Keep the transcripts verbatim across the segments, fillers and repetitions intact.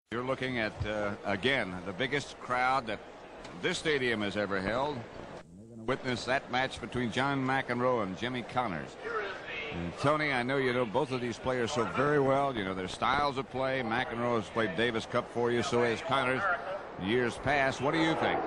You're looking at, uh, again, the biggest crowd that this stadium has ever held. Witness that match between John McEnroe and Jimmy Connors. And Tony, I know you know both of these players so very well. You know their styles of play. McEnroe has played Davis Cup for you, so has Connors. Years past. What do you think?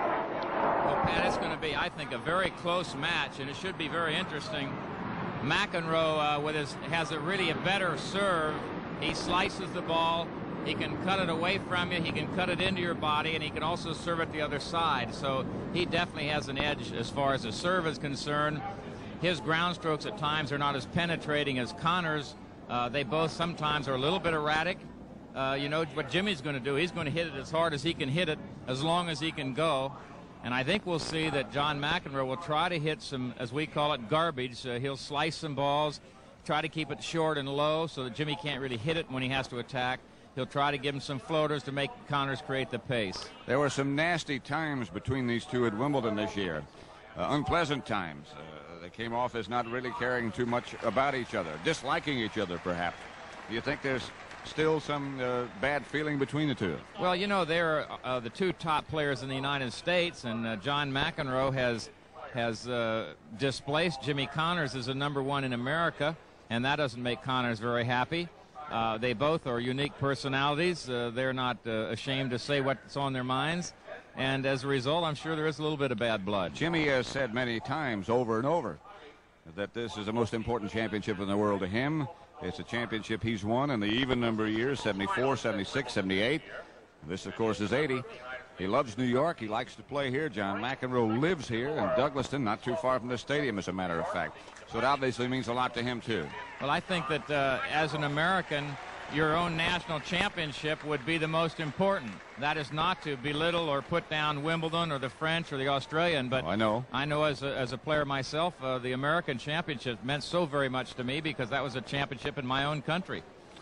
Well, Pat, it's going to be, I think, a very close match, and it should be very interesting. McEnroe uh, with his, has a really a better serve. He slices the ball. He can cut it away from you. He can cut it into your body, and he can also serve it the other side. So he definitely has an edge as far as the serve is concerned. His ground strokes at times are not as penetrating as Connors. Uh, they both sometimes are a little bit erratic. Uh, you know what Jimmy's going to do. He's going to hit it as hard as he can hit it, as long as he can go. And I think we'll see that John McEnroe will try to hit some, as we call it, garbage. Uh, he'll slice some balls, try to keep it short and low so that Jimmy can't really hit it when he has to attack. He'll try to give him some floaters to make Connors create the pace. There were some nasty times between these two at Wimbledon this year. Uh, unpleasant times. Uh, they came off as not really caring too much about each other, disliking each other, perhaps. Do you think there's still some uh, bad feeling between the two? Well, you know, they're uh, the two top players in the United States, and uh, John McEnroe has, has uh, displaced Jimmy Connors as a number one in America, and that doesn't make Connors very happy. Uh, they both are unique personalities. Uh, they're not uh, ashamed to say what's on their minds. And as a result, I'm sure there is a little bit of bad blood. Jimmy has said many times over and over that this is the most important championship in the world to him. It's a championship he's won in the even number of years, seventy-four, seventy-six, seventy-eight. This, of course, is eighty. He loves New York. He likes to play here. John McEnroe lives here in Douglaston, not too far from the stadium, as a matter of fact. So it obviously means a lot to him, too. Well, I think that uh, as an American, your own national championship would be the most important. That is not to belittle or put down Wimbledon or the French or the Australian, but oh, I know. I know as a, as a player myself, uh, the American championship meant so very much to me because that was a championship in my own country.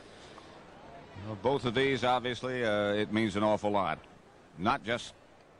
Well, both of these, obviously, uh, it means an awful lot. Not just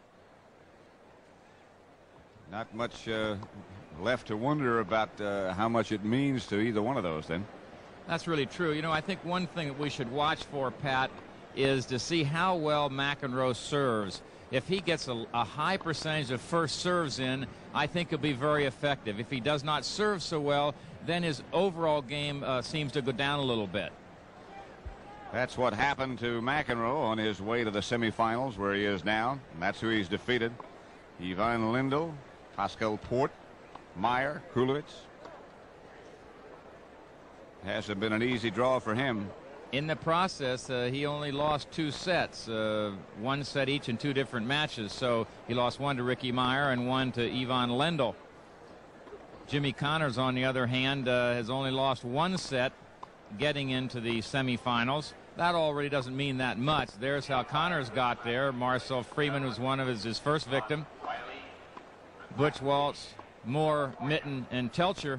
not much uh, left to wonder about uh, how much it means to either one of those, then. That's really true. You know, I think one thing that we should watch for, Pat, is to see how well McEnroe serves. If he gets a, a high percentage of first serves in, I think he'll be very effective. If he does not serve so well, then his overall game uh, seems to go down a little bit. That's what happened to McEnroe on his way to the semifinals, where he is now. And that's who he's defeated. Ivan Lendl, Pascal Port, Meyer, Kulowitz. Hasn't been an easy draw for him. In the process, uh, he only lost two sets, uh, one set each in two different matches. So he lost one to Ricky Meyer and one to Ivan Lendl. Jimmy Connors, on the other hand, uh, has only lost one set getting into the semifinals. That already doesn't mean that much. There's how Connors got there. Marcel Freeman was one of his, his first victim. Butch Waltz, Moore, Mitten, and Telcher.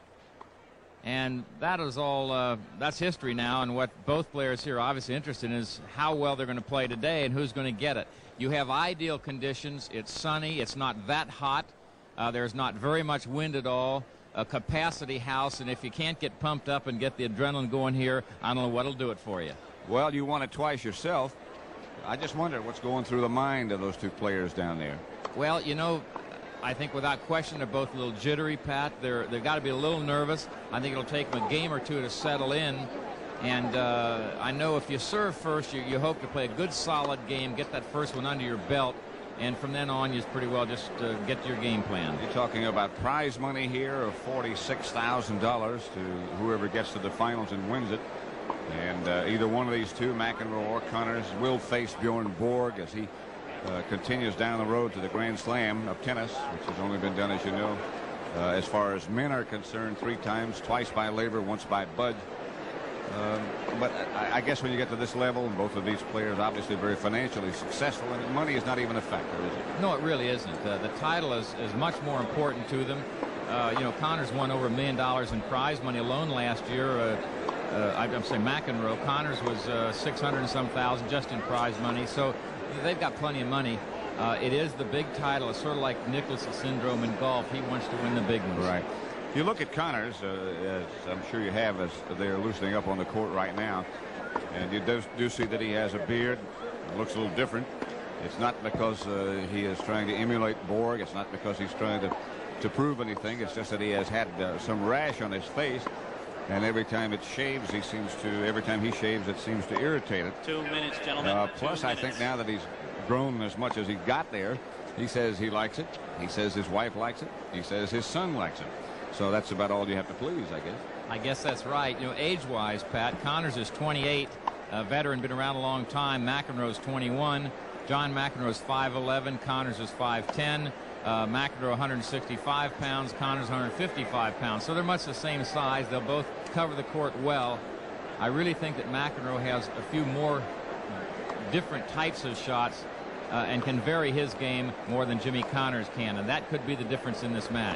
And that is all, uh, that's history now. And what both players here are obviously interested in is how well they're going to play today and who's going to get it. You have ideal conditions. It's sunny. It's not that hot. Uh, there's not very much wind at all. A capacity house, and if you can't get pumped up and get the adrenaline going here, I don't know what'll do it for you. Well, you won it twice yourself. I just wonder what's going through the mind of those two players down there. Well, you know, I think without question they're both a little jittery, Pat. They're, they've got to be a little nervous. I think it'll take them a game or two to settle in. And uh, I know if you serve first, you, you hope to play a good, solid game, get that first one under your belt. And from then on, you pretty well just uh, get your game plan. You're talking about prize money here of forty-six thousand dollars to whoever gets to the finals and wins it. And uh, either one of these two, McEnroe or Connors, will face Bjorn Borg as he uh, continues down the road to the Grand Slam of tennis, which has only been done, as you know, uh, as far as men are concerned, three times, twice by Laver, once by Bud. Um, but I, I guess when you get to this level, and both of these players obviously very financially successful, and money is not even a factor, is it? No, it really isn't. Uh, the title is, is much more important to them. Uh, you know, Connors won over a million dollars in prize money alone last year. Uh, uh, I'm saying McEnroe. Connors was uh, six hundred and some thousand just in prize money. So they've got plenty of money. Uh, it is the big title. It's sort of like Nicklaus syndrome in golf. He wants to win the big ones. Right. You look at Connors, uh, as I'm sure you have, as they're loosening up on the court right now. And you do, do see that he has a beard. It looks a little different. It's not because uh, he is trying to emulate Borg. It's not because he's trying to, to prove anything. It's just that he has had uh, some rash on his face. And every time it shaves, he seems to, every time he shaves, it seems to irritate it. Two minutes, gentlemen. Uh, Two plus, minutes. I think now that he's grown as much as he got there, he says he likes it. He says his wife likes it. He says his son likes it. So that's about all you have to please, I guess. I guess that's right. You know, age-wise, Pat, Connors is twenty-eight, a veteran, been around a long time. McEnroe's twenty-one. John McEnroe's five eleven. Connors is five ten. Uh, McEnroe one hundred sixty-five pounds. Connors one hundred fifty-five pounds. So they're much the same size. They'll both cover the court well. I really think that McEnroe has a few more different types of shots uh, and can vary his game more than Jimmy Connors can, and that could be the difference in this match.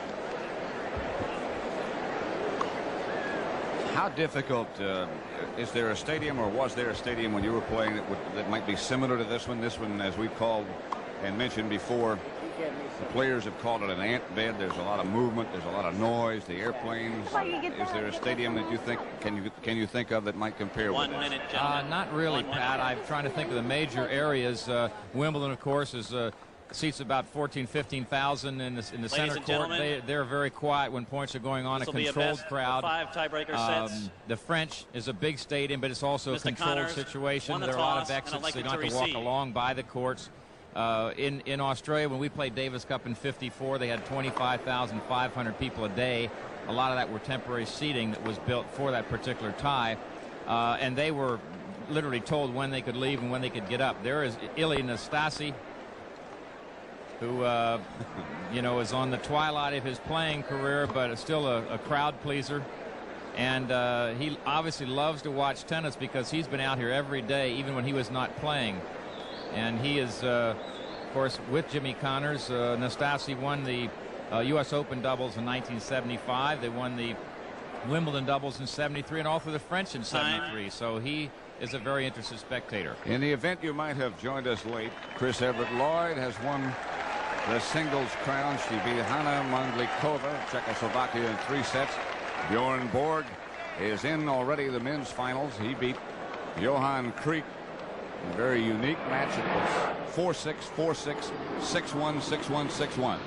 How difficult uh, is there a stadium, or was there a stadium when you were playing that, would, that might be similar to this one? This one, as we've called and mentioned before, the players have called it an ant bed. There's a lot of movement. There's a lot of noise. The airplanes. Is there a stadium that you think can you can you think of that might compare One with this? minute, Uh, gentlemen. not really, One Pat. minute. I'm trying to think of the major areas. Uh, Wimbledon, of course, is uh, seats about fourteen, fifteen thousand in the, in the center and court. gentlemen, They, they're very quiet when points are going on. This A will be a controlled best crowd. five tiebreaker Um, sets. the French is a big stadium, but it's also Mister a controlled Connors situation. won the There are a lot of toss and exits. elected They don't to have to walk receive. along by the courts. Uh, in, in Australia, when we played Davis Cup in fifty-four, they had twenty-five thousand five hundred people a day. A lot of that were temporary seating that was built for that particular tie. Uh, and they were literally told when they could leave and when they could get up. There is Ilie Nastase, who, uh, you know, is on the twilight of his playing career, but is still a, a crowd pleaser. And uh, he obviously loves to watch tennis because he's been out here every day, even when he was not playing. And he is, uh, of course, with Jimmy Connors. Uh, Nastase won the uh, U S Open doubles in nineteen seventy-five. They won the Wimbledon doubles in seventy-three and all through the French in seventy-three. So he is a very interested spectator. In the event you might have joined us late, Chris Everett Lloyd has won the singles crown. She beat Hanna Mandlikova, Czechoslovakia, in three sets. Bjorn Borg is in already the men's finals. He beat Johan Kriek. A very unique match. It was four six, four six, six one, six one, six one.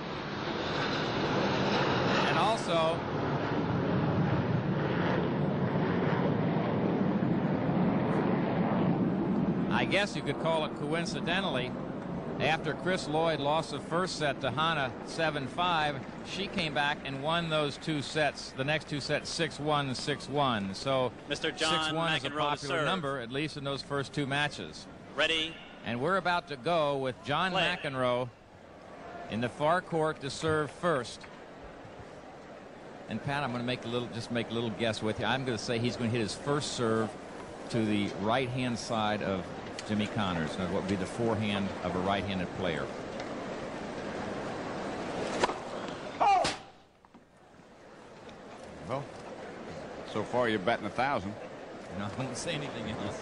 And also, I guess you could call it coincidentally, after Chris Lloyd lost the first set to Hanna seven five, she came back and won those two sets, the next two sets, six one, six one. So Mister John six one is a McEnroe to popular serve. number, at least in those first two matches. Ready. And we're about to go with John Play. McEnroe in the far court to serve first. And Pat, I'm going to make a little, just make a little guess with you. I'm going to say he's going to hit his first serve to the right-hand side of Jimmy Connors. Now, what would be the forehand of a right-handed player? Well, so far you're betting a thousand. No, I wouldn't say anything else.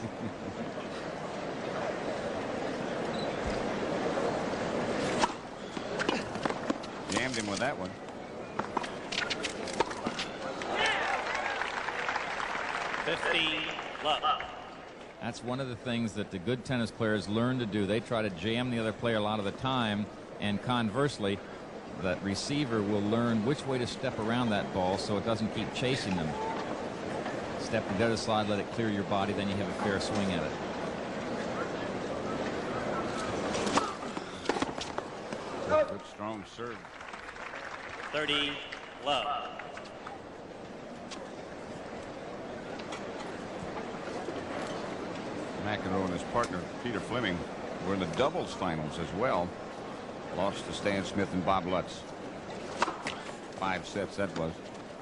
Jammed him with that one. fifteen love. That's one of the things that the good tennis players learn to do. They try to jam the other player a lot of the time, and conversely, that receiver will learn which way to step around that ball so it doesn't keep chasing them. Step to the other side, let it clear your body, then you have a fair swing at it. Good strong serve. thirty love. McEnroe and his partner Peter Fleming were in the doubles finals as well. Lost to Stan Smith and Bob Lutz. Five sets that was.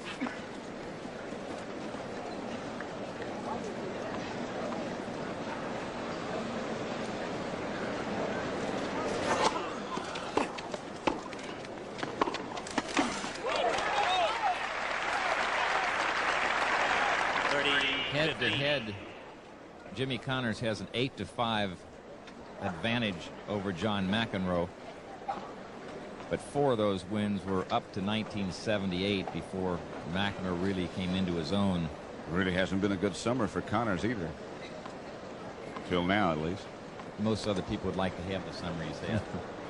Head to head, Jimmy Connors has an eight to five advantage over John McEnroe. But four of those wins were up to nineteen seventy-eight before McEnroe really came into his own. Really hasn't been a good summer for Connors either. Till now, at least. Most other people would like to have the summer he's had.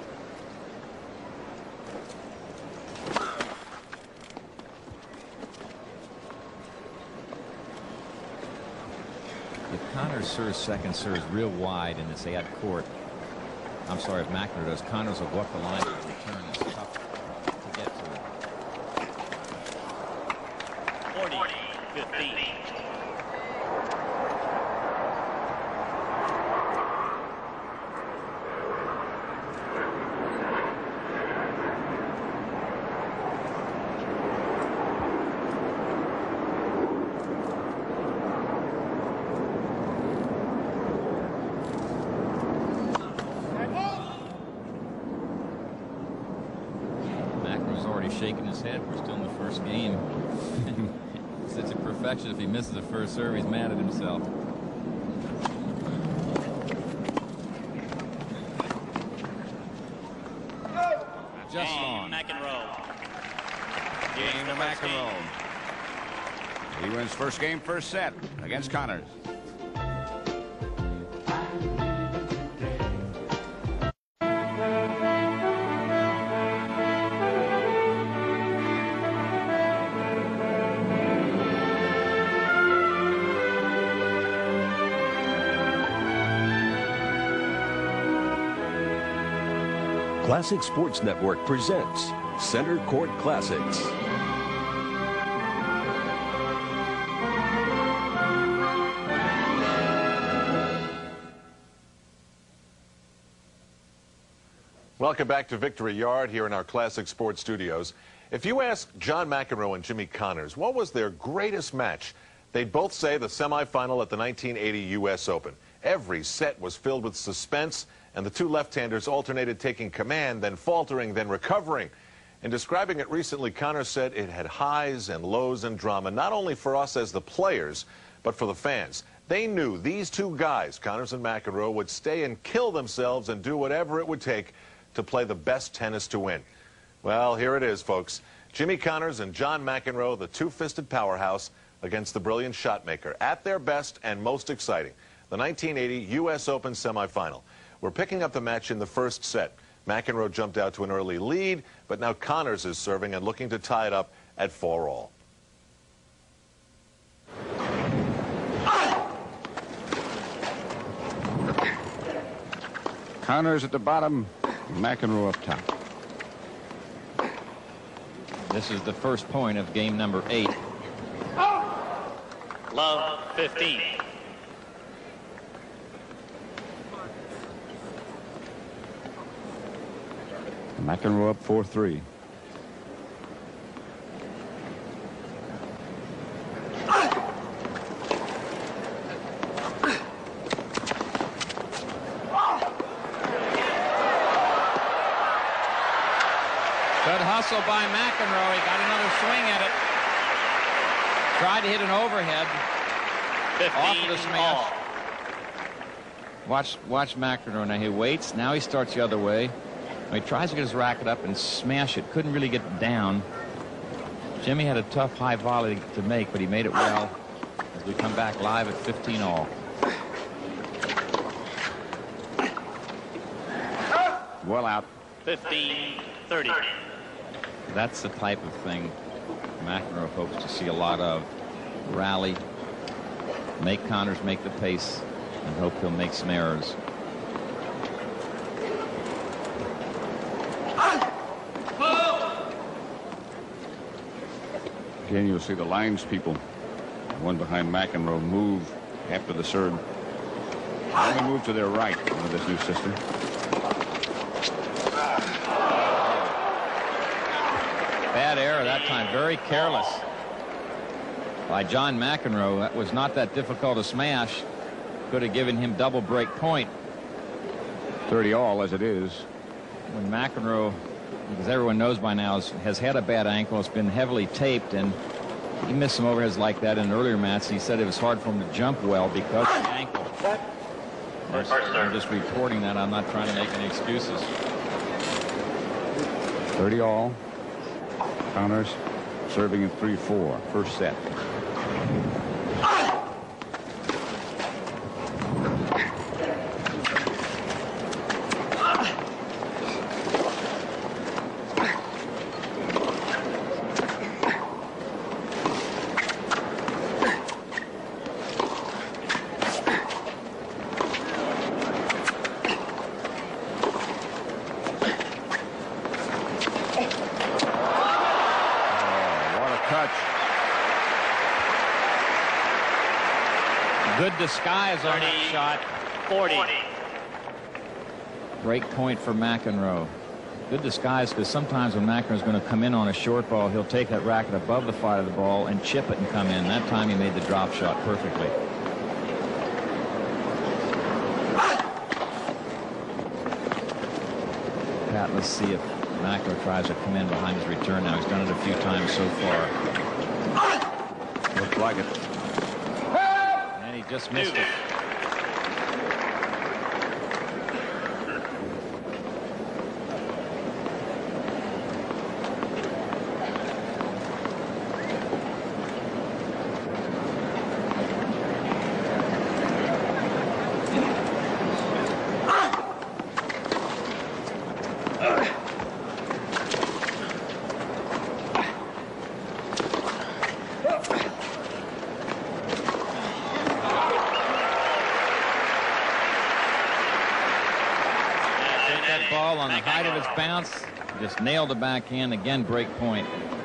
If Connors serves second serves real wide in this ad court, I'm sorry, if McEnroe does, Connors will go up the line and return. It's tough to get to it. forty fifteen. Shaking his head. We're still in the first game. Such a perfection. If he misses the first serve, he's mad at himself. Just on. McEnroe. Game to McEnroe. He wins first game, first set against Connors. Classic Sports Network presents Center Court Classics. Welcome back to Victory Yard here in our Classic Sports Studios. If you ask John McEnroe and Jimmy Connors what was their greatest match, they'd both say the semifinal at the nineteen eighty U S Open. Every set was filled with suspense, and the two left-handers alternated taking command, then faltering, then recovering. In describing it recently, Connors said it had highs and lows and drama, not only for us as the players, but for the fans. They knew these two guys, Connors and McEnroe, would stay and kill themselves and do whatever it would take to play the best tennis to win. Well, here it is, folks. Jimmy Connors and John McEnroe, the two-fisted powerhouse, against the brilliant shot maker, at their best and most exciting. The nineteen eighty U S Open semifinal. We're picking up the match in the first set. McEnroe jumped out to an early lead, but now Connors is serving and looking to tie it up at four all. Connors at the bottom, McEnroe up top. This is the first point of game number eight. Love fifteen. McEnroe up four three. Good hustle by McEnroe. He got another swing at it. Tried to hit an overhead. Off of the smash. Watch, watch McEnroe now. He waits. Now he starts the other way. He tries to get his racket up and smash it. Couldn't really get it down. Jimmy had a tough high volley to make, but he made it well as we come back live at fifteen all. Well out. fifteen thirty. That's the type of thing McEnroe hopes to see a lot of. Rally, make Connors make the pace, and hope he'll make some errors. Again, you'll see the lines people, one behind McEnroe, move after the serve. They move to their right under this new system. Bad error that time. Very careless by John McEnroe. That was not that difficult a smash. Could have given him double break point. thirty all as it is. When McEnroe, because everyone knows by now, has, has had a bad ankle. It's been heavily taped, and he missed some overheads like that in an earlier match. He said it was hard for him to jump well because of the ankle. I'm just reporting that. I'm not trying to make any excuses. thirty all. Connors serving in three four. First set. disguise on that shot. forty. Break point for McEnroe. Good disguise, because sometimes when McEnroe's going to come in on a short ball, he'll take that racket above the flight of the ball and chip it and come in. That time he made the drop shot perfectly. Pat, let's see if McEnroe tries to come in behind his return now. He's done it a few times so far. Looks like it. And he just missed it. Ball on the height of its bounce, just nailed the backhand. Again, break point.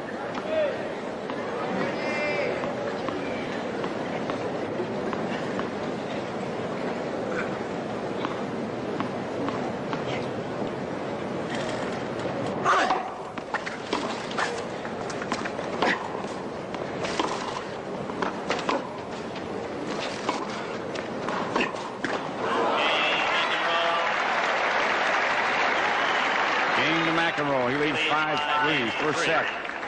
McEnroe, he leads five three, first set.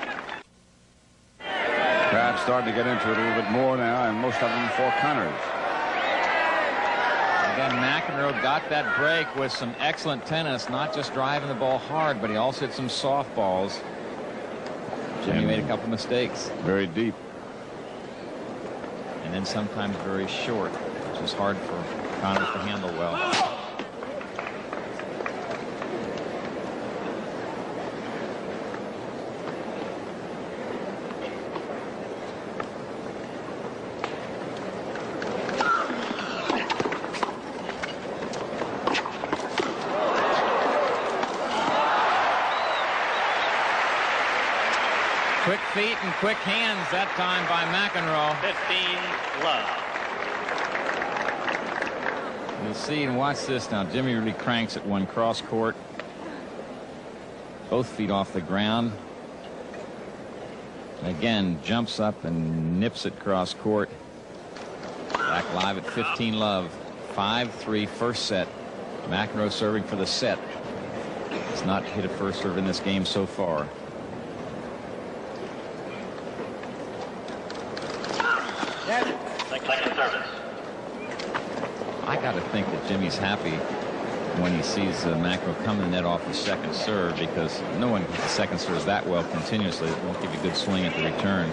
Crowd's starting to get into it a little bit more now, and most of them for Connors. Again, McEnroe got that break with some excellent tennis, not just driving the ball hard, but he also hit some softballs. Jimmy and made a couple mistakes. Very deep. And then sometimes very short, which is hard for Connors to handle well. Quick feet and quick hands that time by McEnroe. fifteen love. You'll see and watch this now. Jimmy really cranks at one cross court. Both feet off the ground. Again, jumps up and nips it cross court. Back live at fifteen love. five three first set. McEnroe serving for the set. Has not hit a first serve in this game so far. Second service. I got to think that Jimmy's happy when he sees uh, McEnroe come in net off the second serve, because no one hits the second serve that well continuously. It won't give you a good swing at the return.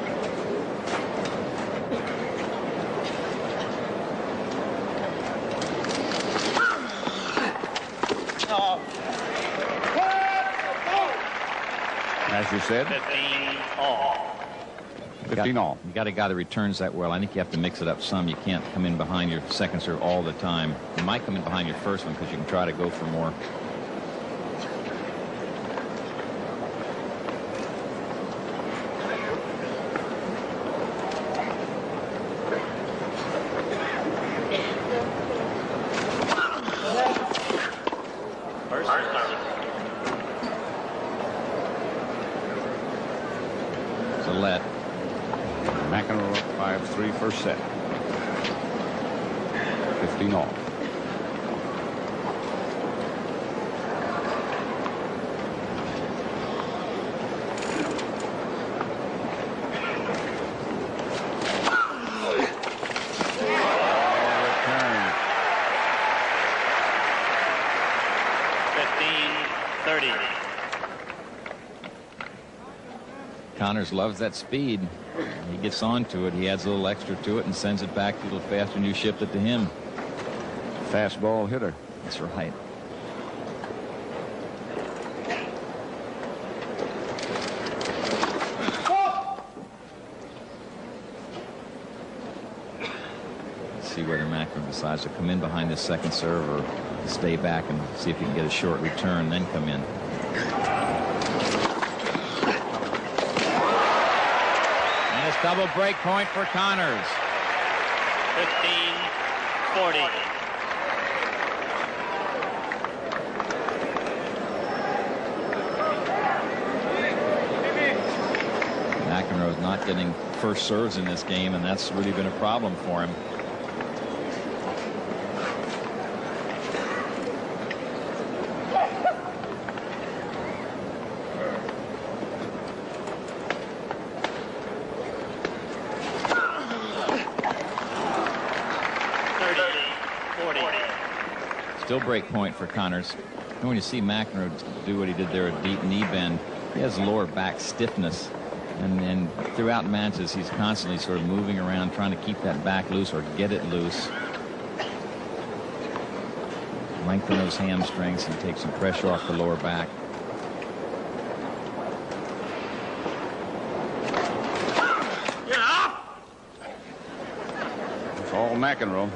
As you said, fifteen all. fifteen all. You got a guy that returns that well. I think you have to mix it up some. You can't come in behind your second serve all the time. You might come in behind your first one because you can try to go for more. First service. It's a let. McEnroe up five three first set. fifteen all. fifteen thirty. Connors loves that speed. He gets onto it. He adds a little extra to it and sends it back a little faster than you shipped it to him. Fastball hitter. That's right. Let's see whether McEnroe decides to come in behind this second serve or stay back and see if he can get a short return, then come in. And it's double break point for Connors. fifteen forty. McEnroe's not getting first serves in this game, and that's really been a problem for him. Still break point for Connors. And when you see McEnroe do what he did there, a deep knee bend, he has lower back stiffness. And then throughout matches, he's constantly sort of moving around, trying to keep that back loose or get it loose. Lengthen those hamstrings and take some pressure off the lower back. It's all McEnroe.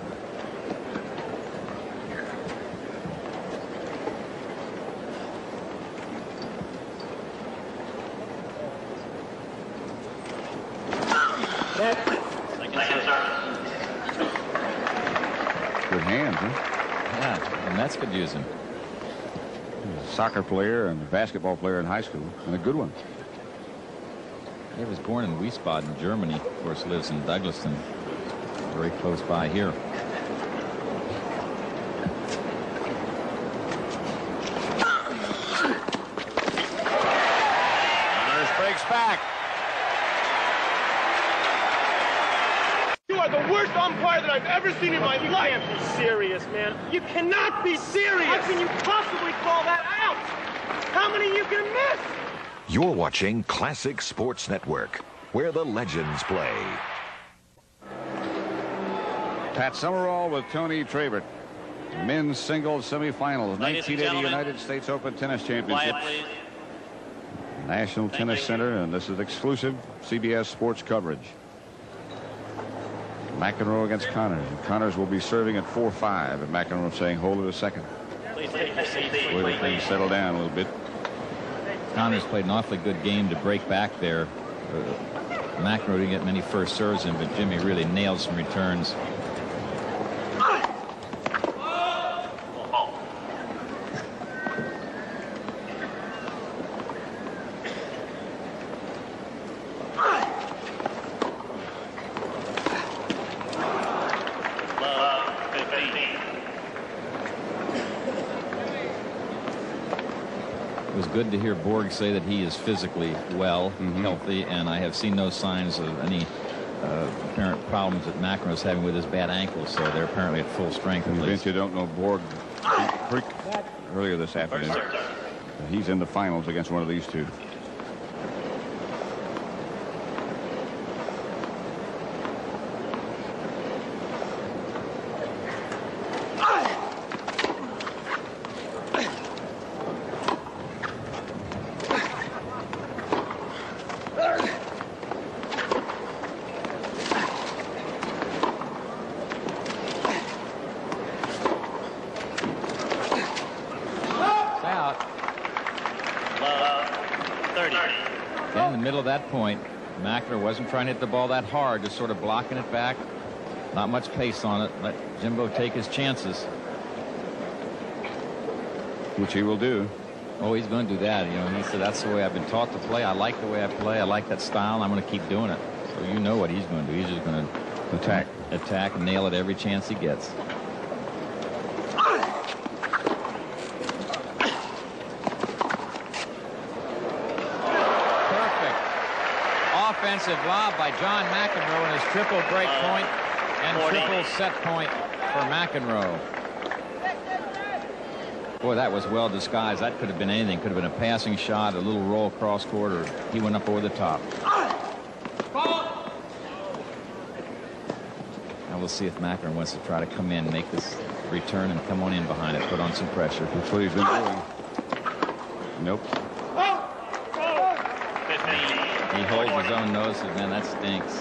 Good hands, huh? Yeah, and that's could use him. He's a soccer player and a basketball player in high school, and a good one. He was born in Wiesbaden, Germany. Of course, lives in Douglaston, very close by here. Connors breaks back. You are the worst umpire that I've ever seen in my life. You can't be serious, man. You cannot be serious. How can you possibly call that out? How many you can miss? You're watching Classic Sports Network, where the legends play. Pat Summerall with Tony Trabert. Men's singles semifinals, Ladies and nineteen eighty gentlemen, United States Open Tennis Championship. Quiet, please. National Thank Tennis you. Center, and this is exclusive C B S sports coverage. McEnroe against Connors. And Connors will be serving at four five, and McEnroe saying, hold it a second. Please take your seats. Wait till things settle down a little bit. Connors played an awfully good game to break back there. Uh, McEnroe didn't get many first serves in, but Jimmy really nailed some returns. Good to hear Borg say that he is physically well, Mm-hmm. healthy, and I have seen no signs of any uh, apparent problems that McEnroe is having with his bad ankle, so they're apparently at full strength at And least. Vince, you don't know Borg pretty earlier this afternoon. He's in the finals against one of these two. In the middle of that point, McEnroe wasn't trying to hit the ball that hard, just sort of blocking it back. Not much pace on it. Let Jimbo take his chances. Which he will do. Oh, he's going to do that. You know, he said, that's the way I've been taught to play. I like the way I play. I like that style. And I'm going to keep doing it. So you know what he's going to do. He's just going to Attack. Attack and nail it every chance he gets. Offensive lob by John McEnroe and his triple break point and triple set point for McEnroe. Boy, that was well disguised. That could have been anything. Could have been a passing shot, a little roll cross court, or he went up over the top. Now we'll see if McEnroe wants to try to come in, make this return, and come on in behind it, put on some pressure. That's what he's been doing. Nope. He holds his own nose, and man, that stinks.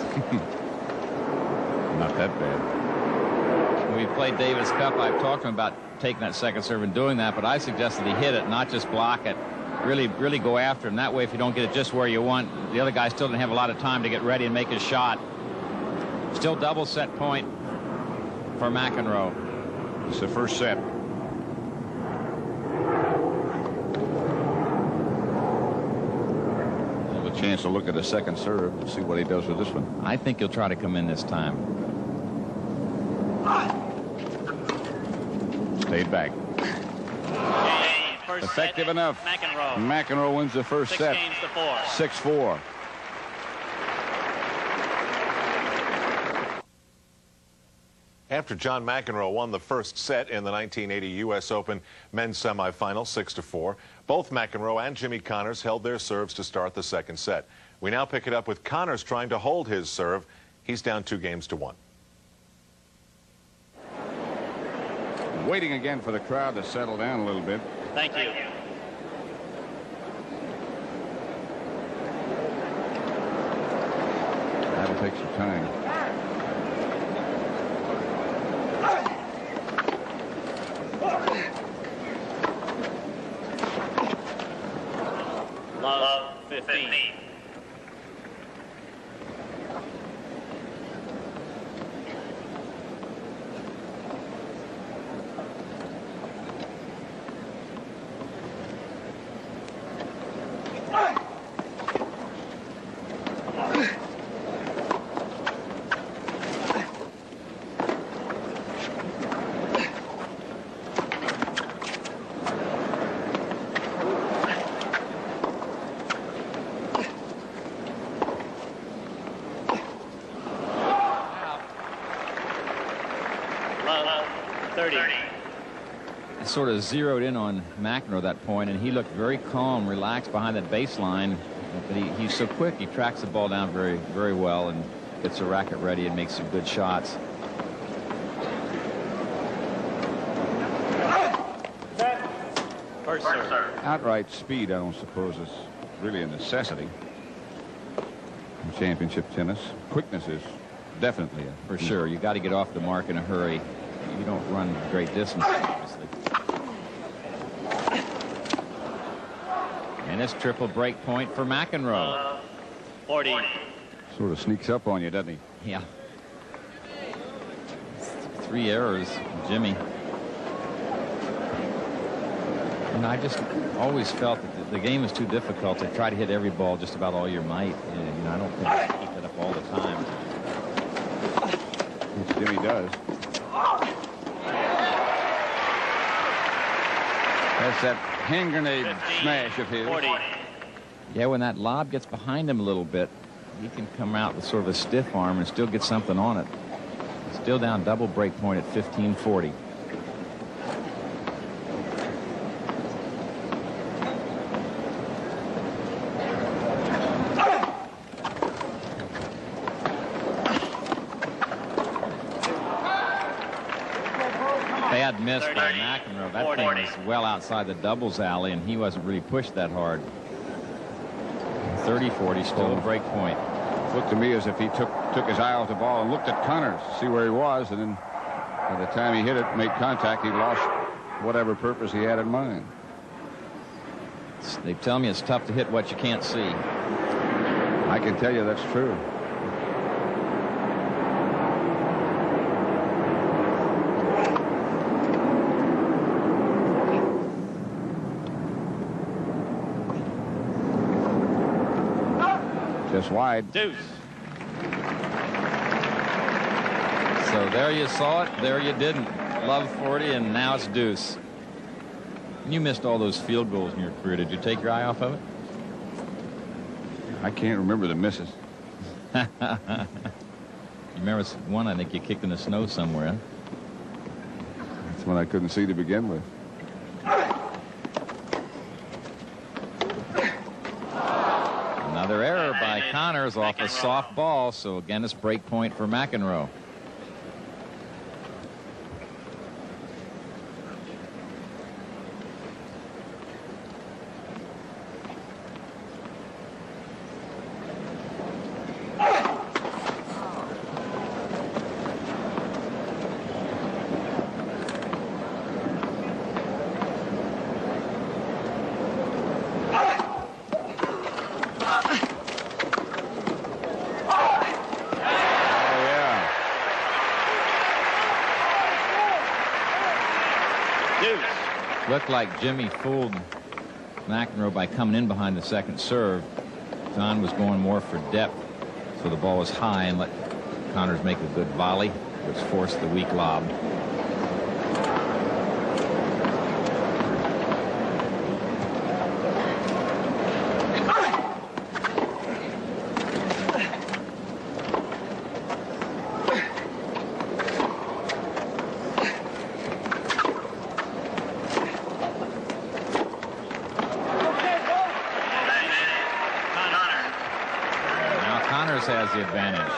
Not that bad. When we played Davis Cup, I've talked to him about taking that second serve and doing that, but I suggested he hit it, not just block it. Really, really go after him. That way, if you don't get it just where you want, the other guy still didn't have a lot of time to get ready and make his shot. Still double set point. for McEnroe. It's the first set. Have a chance to look at the second serve and see what he does with this one. I think he'll try to come in this time. Stayed back. First Effective set, enough. McEnroe. McEnroe wins the first Six set. games to four. six four. After John McEnroe won the first set in the nineteen eighty U S Open men's semifinal six to four, both McEnroe and Jimmy Connors held their serves to start the second set. We now pick it up with Connors trying to hold his serve. He's down two games to one. Waiting again for the crowd to settle down a little bit. Thank you. That'll take some time. Love fifteen. thirty. Sort of zeroed in on McEnroe at that point, and he looked very calm, relaxed behind that baseline. But he, he's so quick, he tracks the ball down very, very well and gets the racket ready and makes some good shots. First serve. Outright speed, I don't suppose, is really a necessity in championship tennis. Quickness is definitely a For sure. You got to get off the mark in a hurry. You don't run great distance, obviously. And it's triple break point for McEnroe. forty. Sort of sneaks up on you, doesn't he? Yeah. Three errors, Jimmy. And I just always felt that the, the game is too difficult to try to hit every ball just about all your might. And, you know, I don't think you can keep it up all the time. Which Jimmy does. That's that hand grenade fifteen, smash of his. forty. Yeah, when that lob gets behind him a little bit, he can come out with sort of a stiff arm and still get something on it. Still down double break point at fifteen forty. Bad miss by McEnroe. That thing was well outside the doubles alley, and he wasn't really pushed that hard. thirty forty, still a break point. Looked to me as if he took took his eye off the ball and looked at Connors to see where he was, and then by the time he hit it, made contact, he lost whatever purpose he had in mind. They tell me it's tough to hit what you can't see. I can tell you that's true. Just wide. Deuce. So there you saw it, there you didn't. Love forty, and now it's deuce. You missed all those field goals in your career. Did you take your eye off of it? I can't remember the misses. You remember one I think you kicked in the snow somewhere. That's one I couldn't see to begin with. Another error by Connors off a soft ball, so again it's break point for McEnroe. Deuce. Looked like Jimmy fooled McEnroe by coming in behind the second serve. John was going more for depth, so the ball was high and let Connors make a good volley, which forced the weak lob. Has the advantage.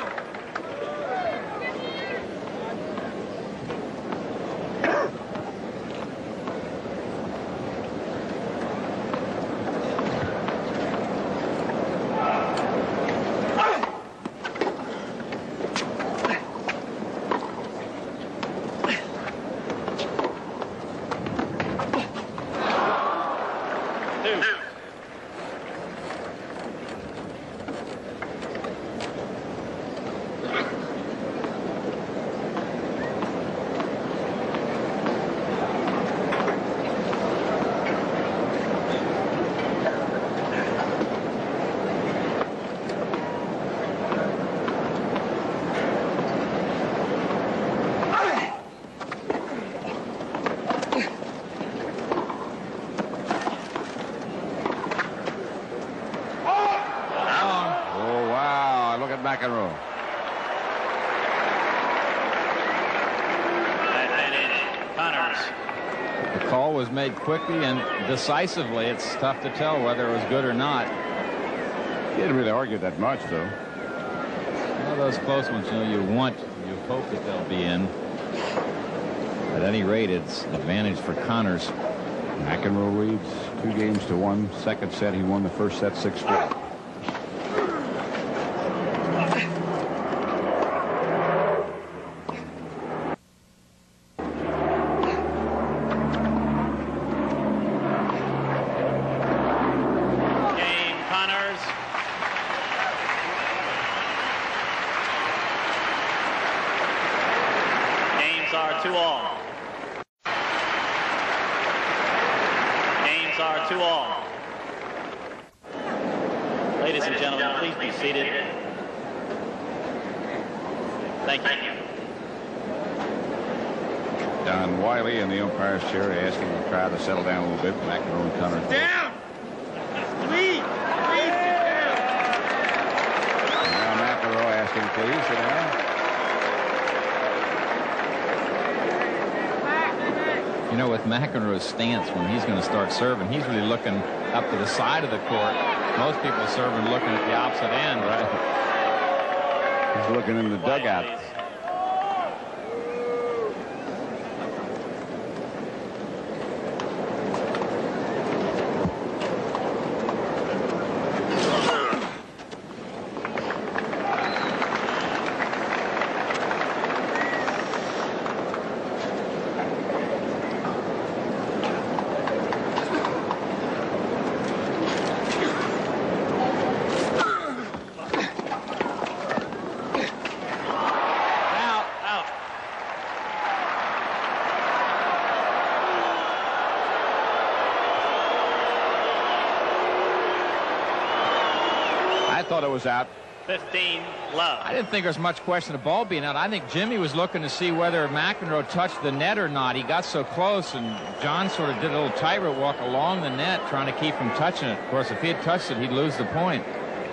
McEnroe. Connors. The call was made quickly and decisively. It's tough to tell whether it was good or not. He didn't really argue that much, though. One of those close ones, you know, you want, you hope that they'll be in. At any rate, it's an advantage for Connors. McEnroe leads two games to one. Second set, he won the first set six four. are two all. Games are two all. Ladies and gentlemen, please be seated. Thank you. Don Wiley in the umpire's chair asking the crowd to settle down a little bit. McEnroe and Connors. Down! Please! Please sit down! Now McEnroe asking, please sit down. You know, with McEnroe's stance, when he's going to start serving, he's really looking up to the side of the court. Most people serving looking at the opposite end, right? He's looking in the dugout. I thought it was out. fifteen love. I didn't think there was much question of the ball being out. I think Jimmy was looking to see whether McEnroe touched the net or not. He got so close, and John sort of did a little tightrope walk along the net, trying to keep him touching it. Of course, if he had touched it, he'd lose the point.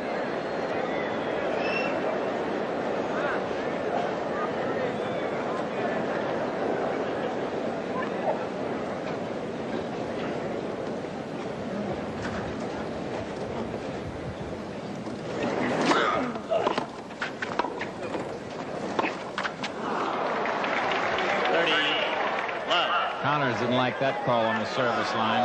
Connors didn't like that call on the service line.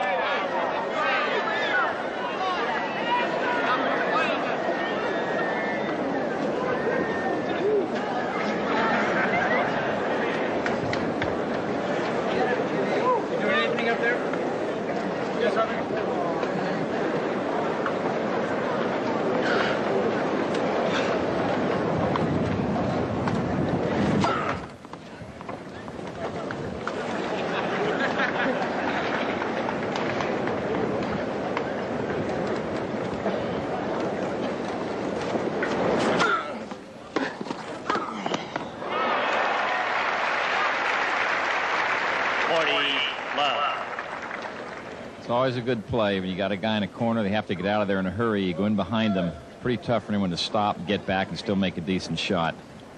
You doing anything up there? Yes, Robert. love. It's always a good play when you got a guy in a corner. They have to get out of there in a hurry. You go in behind them. Pretty tough for anyone to stop, get back, and still make a decent shot.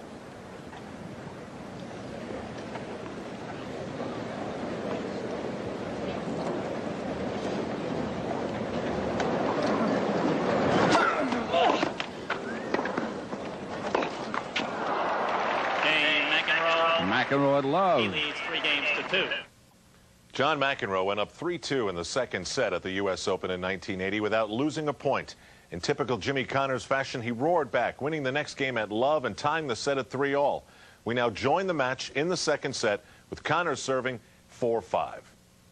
McEnroe at love. He leads three games to two. John McEnroe went up three two in the second set at the U S Open in nineteen eighty without losing a point. In typical Jimmy Connors fashion, he roared back, winning the next game at love and tying the set at three all. We now join the match in the second set with Connors serving four five.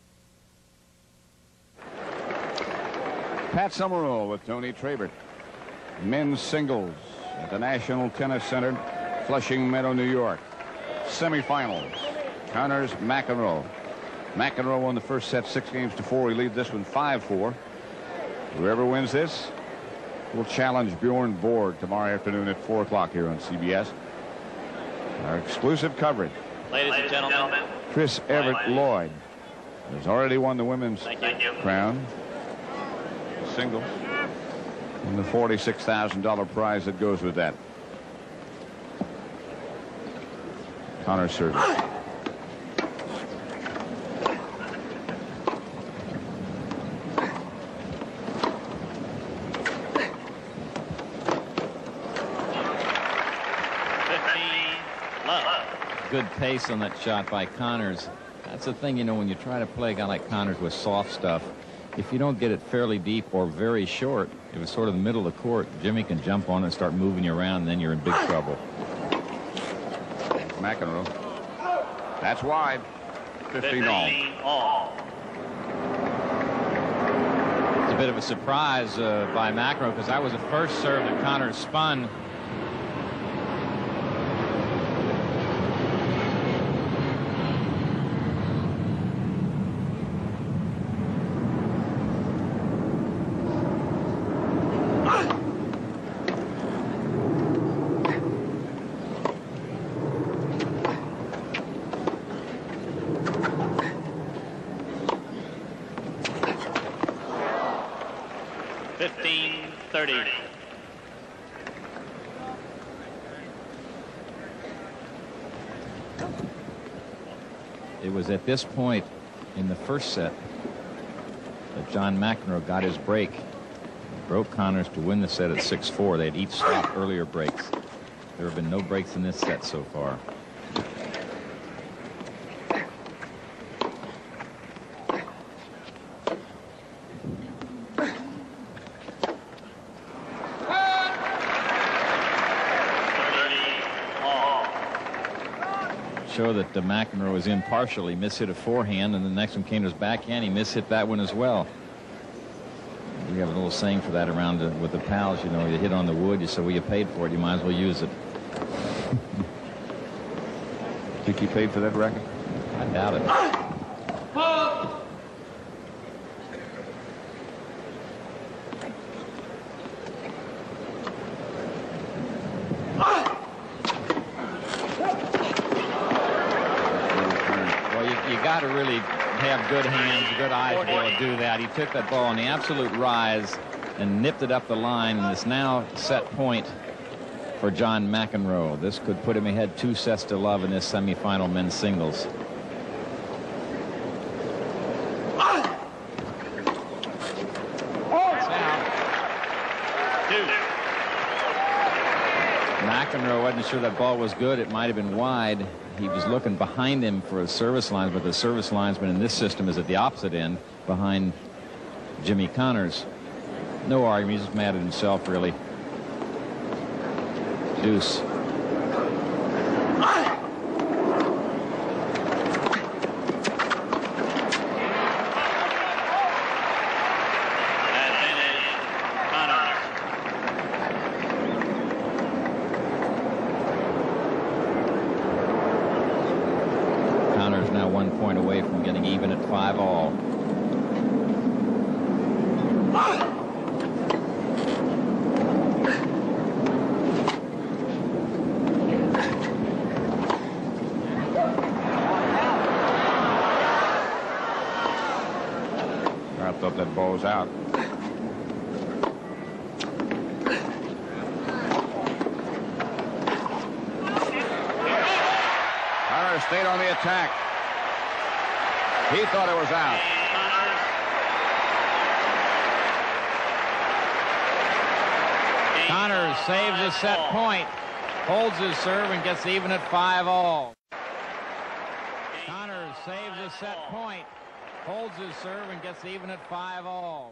Pat Summerall with Tony Trabert. Men's singles at the National Tennis Center, Flushing Meadow, New York. Semifinals. Connors, McEnroe. McEnroe won the first set six games to four. He leads this one five four. Whoever wins this will challenge Bjorn Borg tomorrow afternoon at four o'clock here on C B S. Our exclusive coverage. Ladies and gentlemen, Chris Everett Lloyd has already won the women's thank you. crown. Singles. And the forty-six thousand dollar prize that goes with that. Connors service. Good pace on that shot by Connors. That's the thing, you know, when you try to play a guy like Connors with soft stuff, if you don't get it fairly deep or very short, if it's sort of the middle of the court, Jimmy can jump on it and start moving you around, and then you're in big trouble. McEnroe. That's wide. fifteen all. It's a bit of a surprise uh, by McEnroe, because that was the first serve that Connors spun. fifteen thirty. It was at this point in the first set that John McEnroe got his break. He broke Connors to win the set at six four. They had each stopped earlier breaks. There have been no breaks in this set so far. Show that the McEnroe was in partially. Mishit a forehand, and the next one came to his backhand. He mishit that one as well. We have a little saying for that around uh, with the pals. You know, you hit on the wood, you say, well, you paid for it, you might as well use it. Think you paid for that racket? I doubt it. To really have good hands, good eyes to be able to do that. He took that ball on the absolute rise and nipped it up the line, and it's now set point for John McEnroe. This could put him ahead two sets to love in this semifinal men's singles. McEnroe wasn't sure that ball was good. It might have been wide. He was looking behind him for a service line, but the service linesman in this system is at the opposite end, behind Jimmy Connors. No argument. He's just mad at himself, really. Deuce. Five all. Jumped up, that ball's out. Connors stayed on the attack. He thought it was out. Connors saves a set point, holds his serve, and gets even at five all. Connors saves a set point, holds his serve, and gets even at five all.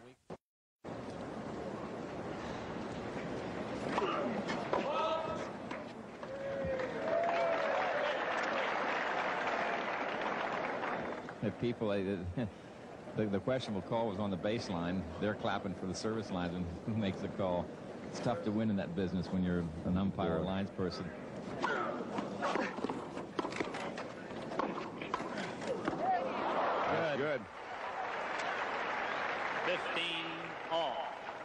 The people, the, the questionable call was on the baseline. They're clapping for the service lines, and who makes the call? It's tough to win in that business when you're an umpire or lines person. Good. Good. fifteen all.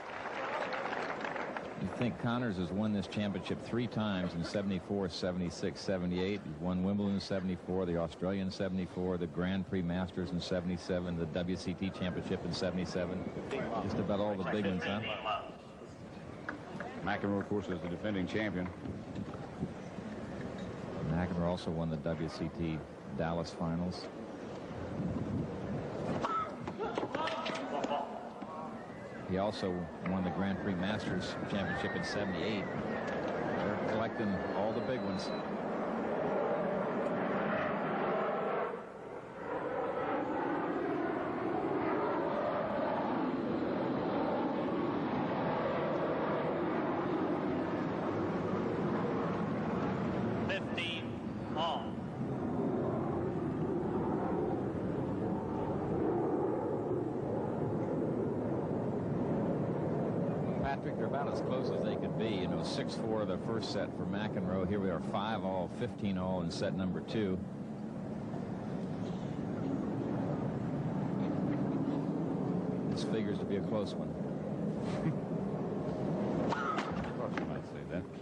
You think Connors has won this championship three times in seventy-four, seventy-six, seventy-eight. He's won Wimbledon in seventy-four, the Australian in seventy-four, the Grand Prix Masters in seventy-seven, the W C T Championship in seventy-seven. Just about all the big ones, huh? McEnroe, of course, is the defending champion. McEnroe also won the W C T Dallas finals. He also won the Grand Prix Masters Championship in seventy-eight. They're collecting all the big ones. fifteen all. Patrick, they're about as close as they could be. You know, six four the first set for McEnroe. Here we are, five all, fifteen all in set number two. This figures to be a close one. Of course you might say that.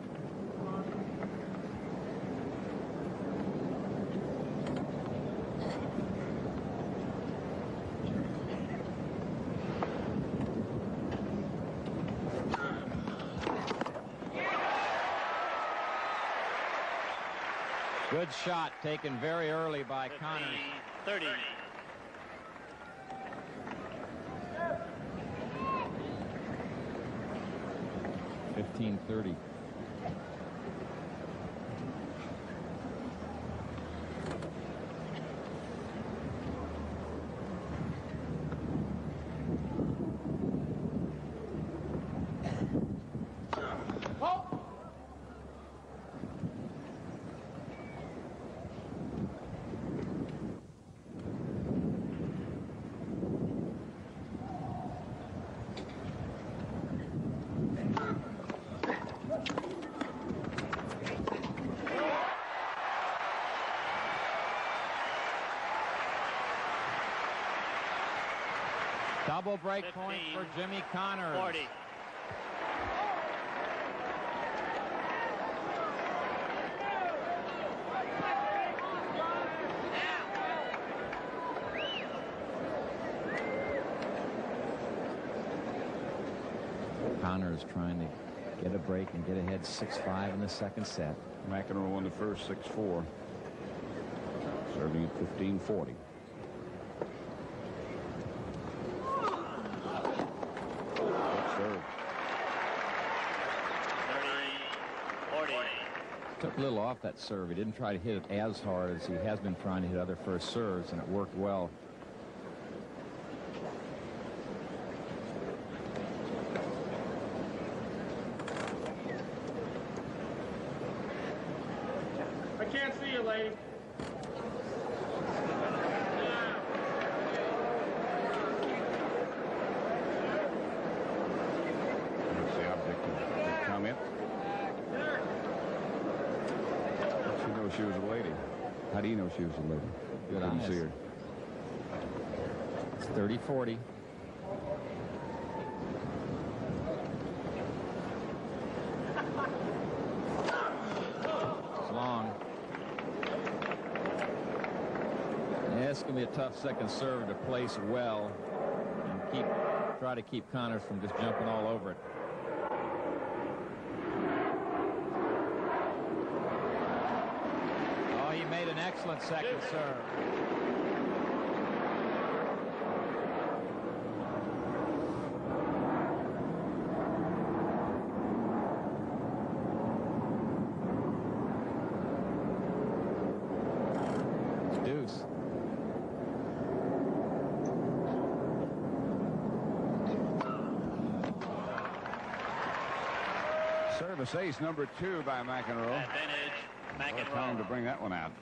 Good shot taken very early by Connors. thirty. fifteen thirty. Double break point for Jimmy Connors. forty. Connors trying to get a break and get ahead six five in the second set. McEnroe won the first six four. Serving at fifteen forty. Took a little off that serve. He didn't try to hit it as hard as he has been trying to hit other first serves, and it worked well. I can't see you, lady. That's the object of the comment. She knows she was a lady. How do you know she was a lady? Good Couldn't eyes. see her. It's thirty forty. It's long. Yeah, it's going to be a tough second serve to place well and keep try to keep Connors from just jumping all over it. Oh, he made an excellent second serve. Deuce. Service ace number two by McEnroe. Advantage, What a time to McEnroe. bring that one out.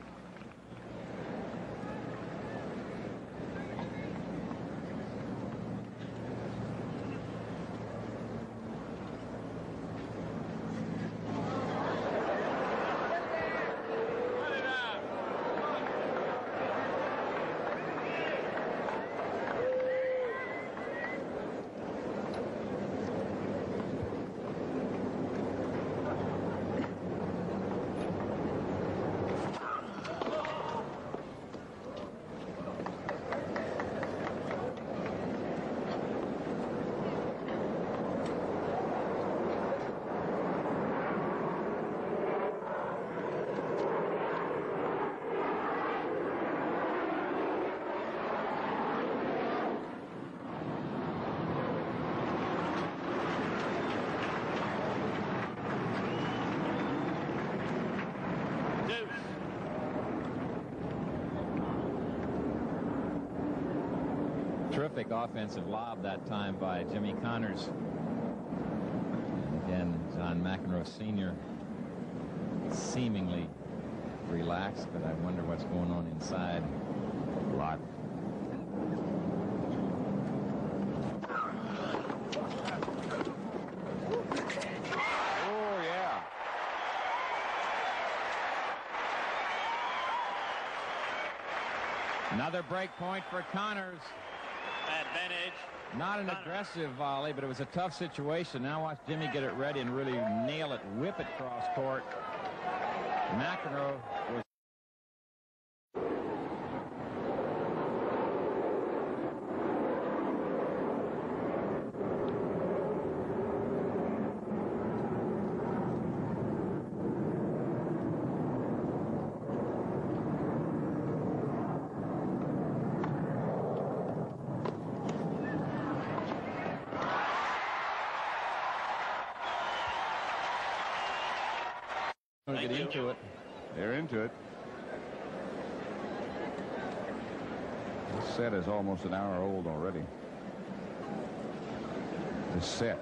Deuce. Terrific offensive lob that time by Jimmy Connors. Again, John McEnroe Senior seemingly relaxed, but I wonder what's going on inside. A lot. Oh, yeah. Another break point for Connors. Advantage. Not an Connors. aggressive volley, but it was a tough situation. Now watch Jimmy get it ready and really nail it, whip it cross court. McEnroe was going to Thank get you. into it. They're into it. This set is almost an hour old already. The set.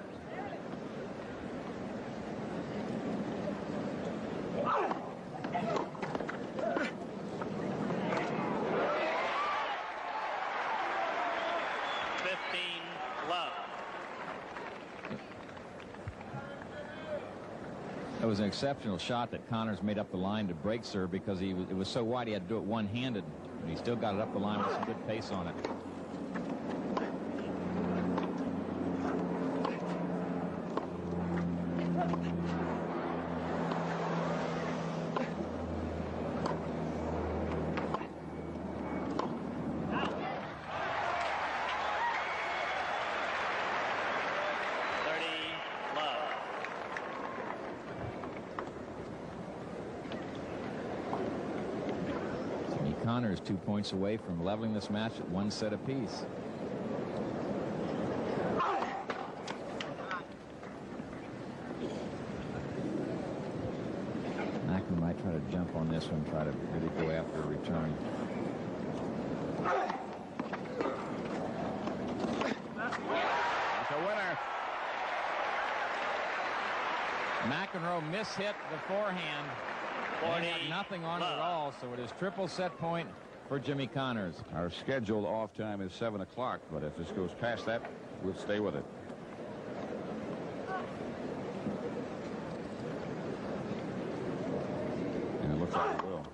fifteen love. It was an exceptional shot that Connors made up the line to break serve because he was, it was so wide he had to do it one-handed. But he still got it up the line with some good pace on it. thirty love. Jimmy Connors two points away from leveling this match at one set apiece. McEnroe might try to jump on this one, try to really go after a return. It's a winner. McEnroe mishit the forehand. He had nothing on it at all, so it is triple set point for Jimmy Connors. Our scheduled off time is seven o'clock, but if this goes past that, we'll stay with it. And it looks like it will.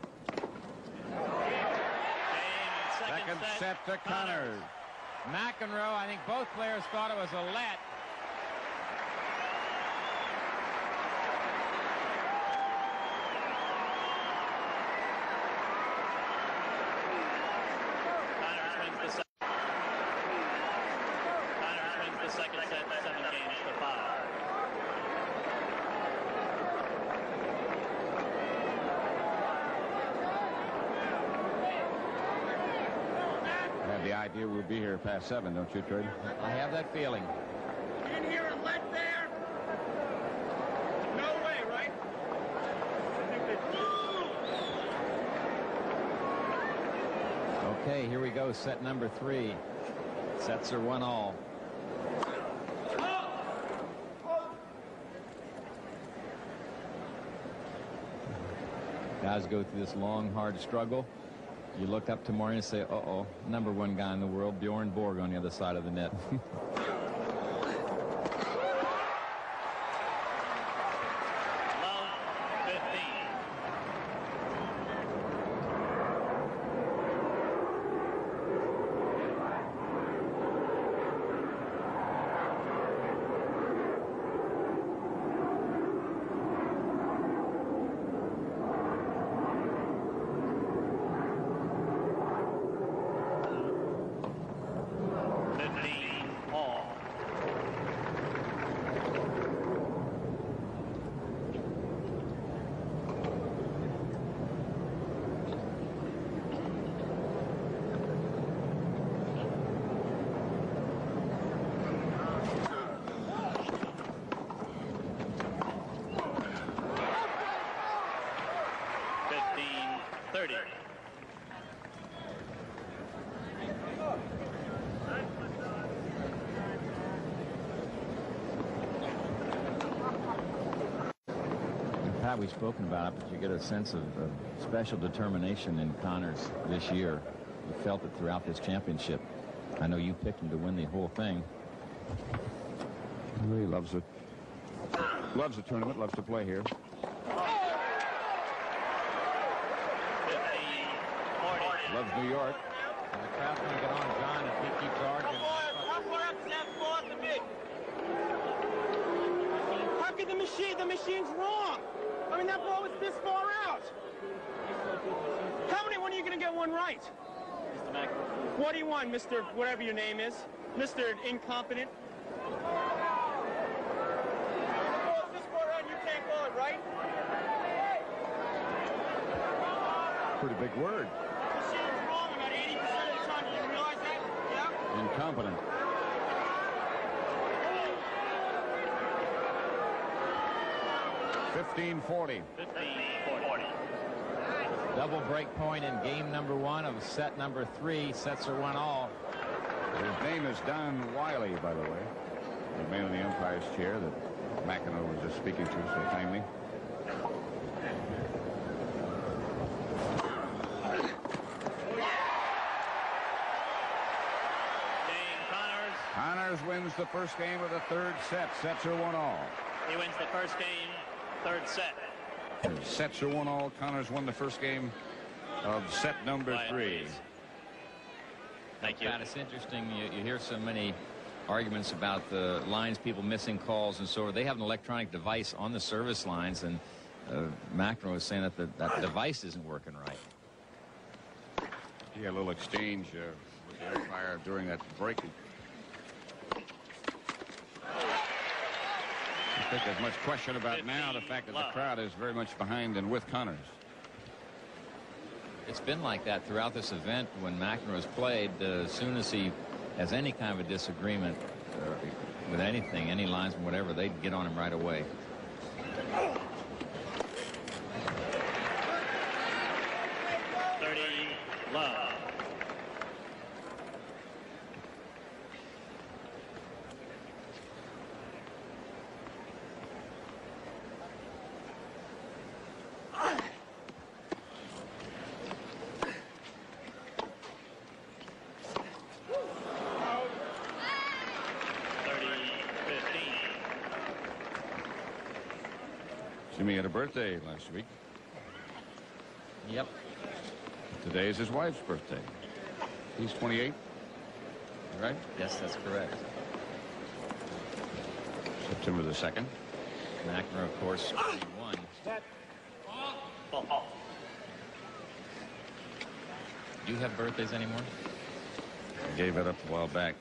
Game second, Second set to Connors. McEnroe, I think both players thought it was a let. Connors wins the set. the idea we'll be here past seven, don't you, Trey? I have that feeling. You didn't hear a let there? No way, right? Okay, here we go. Set number three. Sets are one all. Guys go through this long, hard struggle. You look up tomorrow and say, uh-oh, number one guy in the world, Bjorn Borg, on the other side of the net. We've spoken about it, but you get a sense of, of special determination in Connors this year. You felt it throughout this championship. I know you picked him to win the whole thing. He really loves it. Loves the tournament, loves to play here. Loves New York. And the crowd's going to get on John if he keeps arguing. How could the machine, the machine's wrong? I mean, that ball was this far out. How many, when are you going to get one right? Mister McEnroe. What do you want, Mister whatever your name is? Mister Incompetent? The ball's this far out, you can't call it right? Pretty big word. The machine's wrong about eighty percent of the time. Do you realize that? Yeah? Incompetent. fifteen forty. fifteen forty. Double break point in game number one of set number three. Sets are one all. His name is Don Wiley, by the way. The man in the umpire's chair that McEnroe was just speaking to so kindly. Connors. Connors wins the first game of the third set. Sets are one all. He wins the first game, third set. Sets are one all. Connors won the first game of set number Quiet, three. please. Thank you. Pat, it's interesting. You, you hear so many arguments about the lines, people missing calls and so on. They have an electronic device on the service lines, and uh, McEnroe is saying that the, that device isn't working right. He had a little exchange uh, with the umpire during that break. I think there's much question about now the fact that the crowd is very much behind and with Connors. It's been like that throughout this event when McEnroe's played. Uh, as soon as he has any kind of a disagreement uh, with anything, any linesman, whatever, they'd get on him right away. thirty love. Jimmy had a birthday last week. Yep. Today is his wife's birthday. He's twenty-eight. Right? Yes, that's correct. September the second. McEnroe, of course, twenty-one. Do you have birthdays anymore? I gave it up a while back.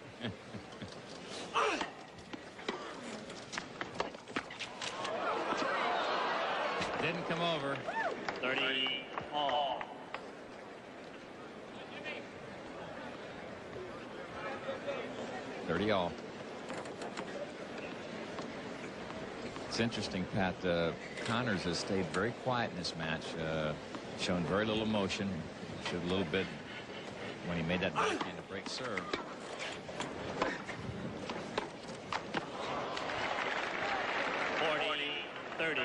Didn't come over. thirty all. thirty all. It's interesting, Pat. Uh, Connors has stayed very quiet in this match, uh, shown very little emotion. Showed a little bit when he made that backhand to break serve. forty thirty.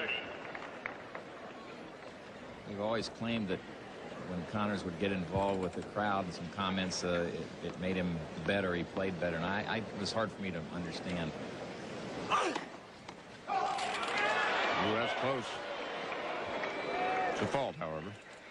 We've always claimed that when Connors would get involved with the crowd and some comments, uh, it, it made him better. He played better, and I, I it was hard for me to understand. Ooh, that's close. It's a fault, however.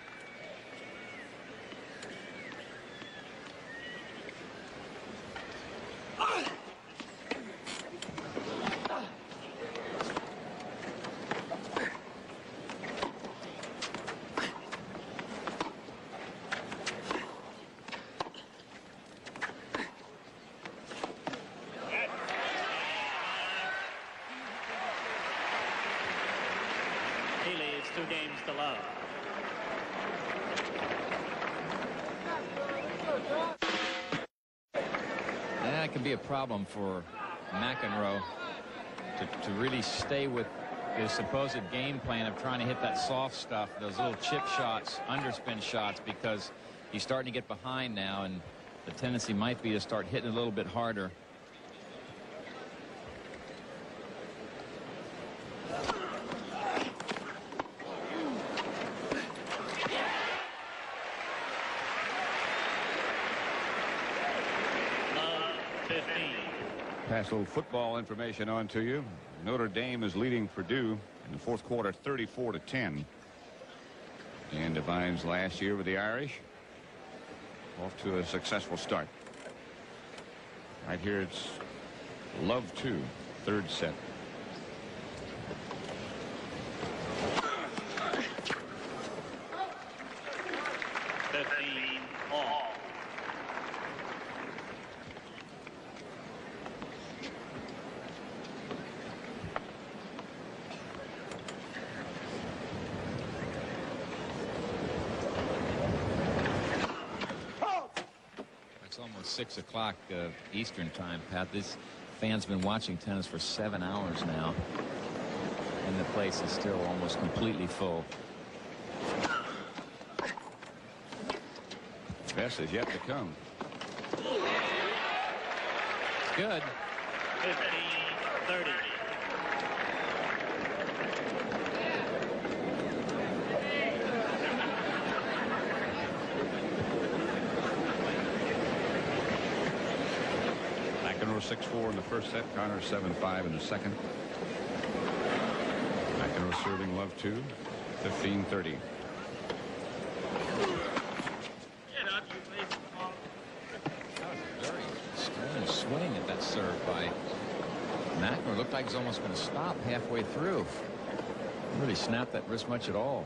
He leads two games to love. That could be a problem for McEnroe to, to really stay with his supposed game plan of trying to hit that soft stuff, those little chip shots, underspin shots, because he's starting to get behind now, and the tendency might be to start hitting a little bit harder. Pass a little football information on to you. Notre Dame is leading Purdue in the fourth quarter thirty-four to ten. And Devine's last year with the Irish off to a successful start. Right here it's Love two, third set. fifteen all. It's almost six o'clock uh, Eastern time, Pat. This fan's been watching tennis for seven hours now, and the place is still almost completely full. Best is yet to come. It's good. fifteen thirty. McEnroe six four in the first set. Connors seven five in the second. McEnroe serving Love two, fifteen thirty. Very strange swing at that serve by McEnroe. Looked like he's almost going to stop halfway through. Didn't really snap that wrist much at all.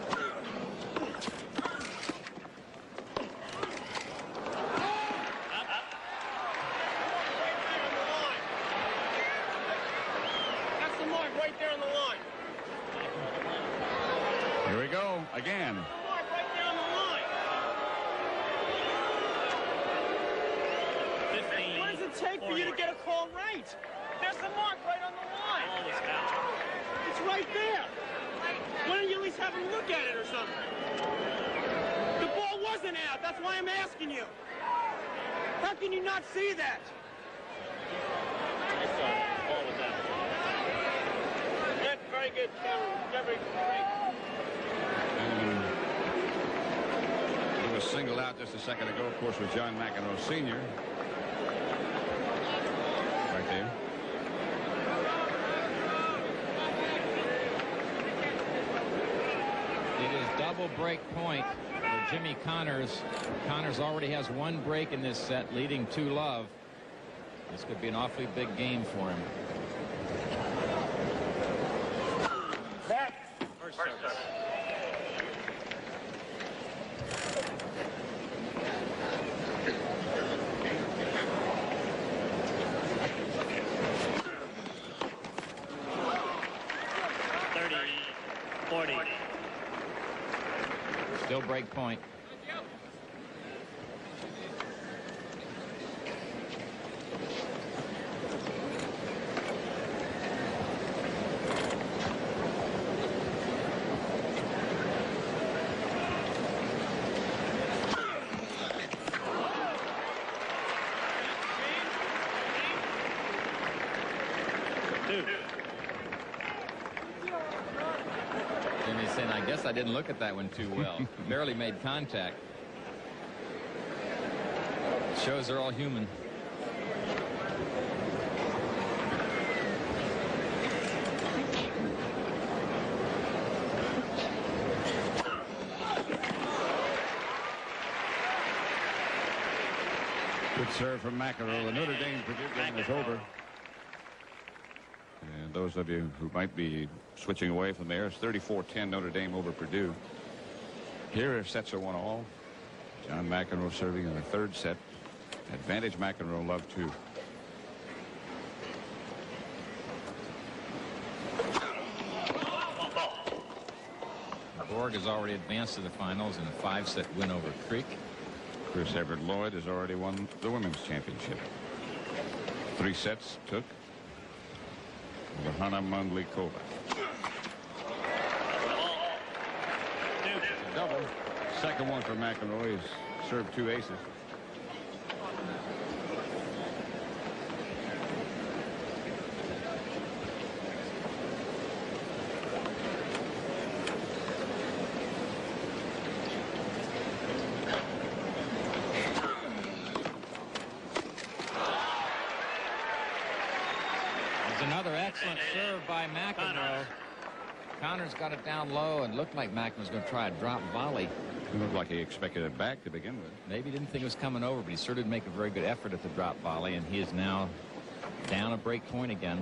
Here we go again. fifteen. What does it take for you to get a call right? There's the mark right on the line. Ball is out. It's right there. Why don't you at least have him look at it or something? The ball wasn't out. That's why I'm asking you. How can you not see that? I saw it. Ball was out. That's very good, Cameron. Very great. He was singled out just a second ago, of course, with John McEnroe Senior Right there. It is double break point for Jimmy Connors. Connors already has one break in this set, leading two love. This could be an awfully big game for him. First service. thirty forty. Still break point. Two. Jimmy's saying, I guess I didn't look at that one too well. Barely made contact. Shows they're all human. Good serve from McEnroe. The Notre Dame Purdue game is over. And those of you who might be switching away from there, it's thirty-four ten Notre Dame over Purdue. Here, sets are one all. John McEnroe serving in the third set. Advantage McEnroe, love two. Borg has already advanced to the finals in a five-set win over Creek. Chris Everett Lloyd has already won the women's championship. Three sets took the Hana Mandlikova. Double. Second one for McEnroe. He's served two aces. Another excellent serve by McEnroe. Connors got it down low and looked like Mack was going to try a drop volley. It looked like he expected it back to begin with. Maybe he didn't think it was coming over, but he sure did make a very good effort at the drop volley, and he is now down a break point again.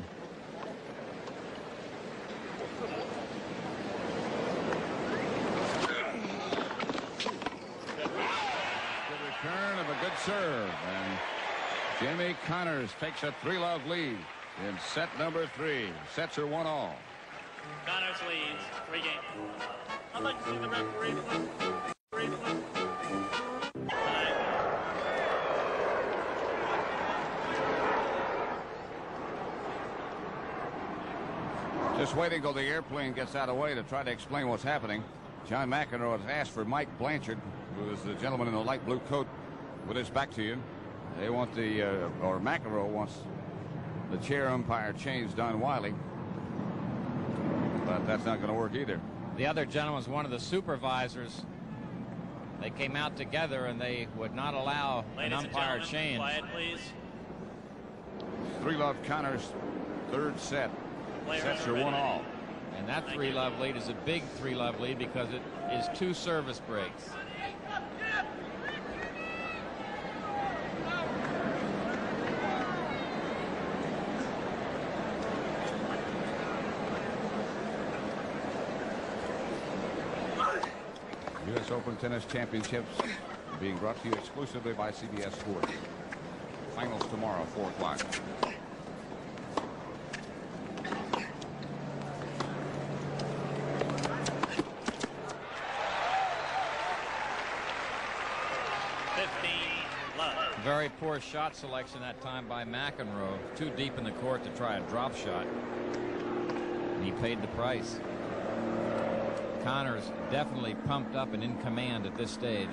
The return of a good serve, and Jimmy Connors takes a three-love lead in set number three. Sets are one all. Connors leads three games. I'd like to see the referee. Just waiting till the airplane gets out of the way to try to explain what's happening. John McEnroe has asked for Mike Blanchard, who is the gentleman in the light blue coat with his back to you. They want the, uh, or McEnroe wants the chair umpire changed Don Wiley. But that's not going to work either. The other gentleman was one of the supervisors. They came out together and they would not allow Ladies an umpire change. Quiet, please. Three-love Connors, third set. Players Sets are are one ready. all. And that three-love lead is a big three-love lead because it is two service breaks. U S Open Tennis Championships being brought to you exclusively by C B S Sports. Finals tomorrow, four o'clock. Very poor shot selection that time by McEnroe. Too deep in the court to try a drop shot. And he paid the price. Connors definitely pumped up and in command at this stage.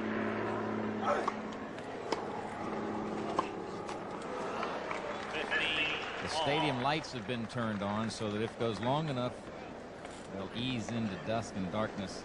The stadium lights have been turned on so that if it goes long enough, they'll ease into dusk and darkness.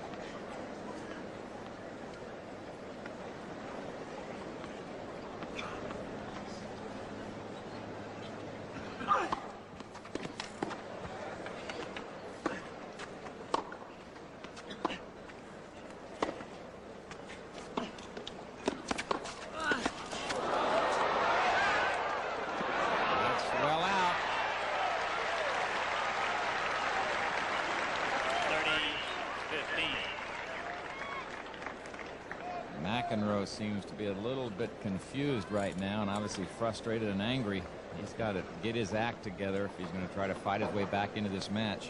McEnroe seems to be a little bit confused right now and obviously frustrated and angry. He's got to get his act together if he's going to try to fight his way back into this match.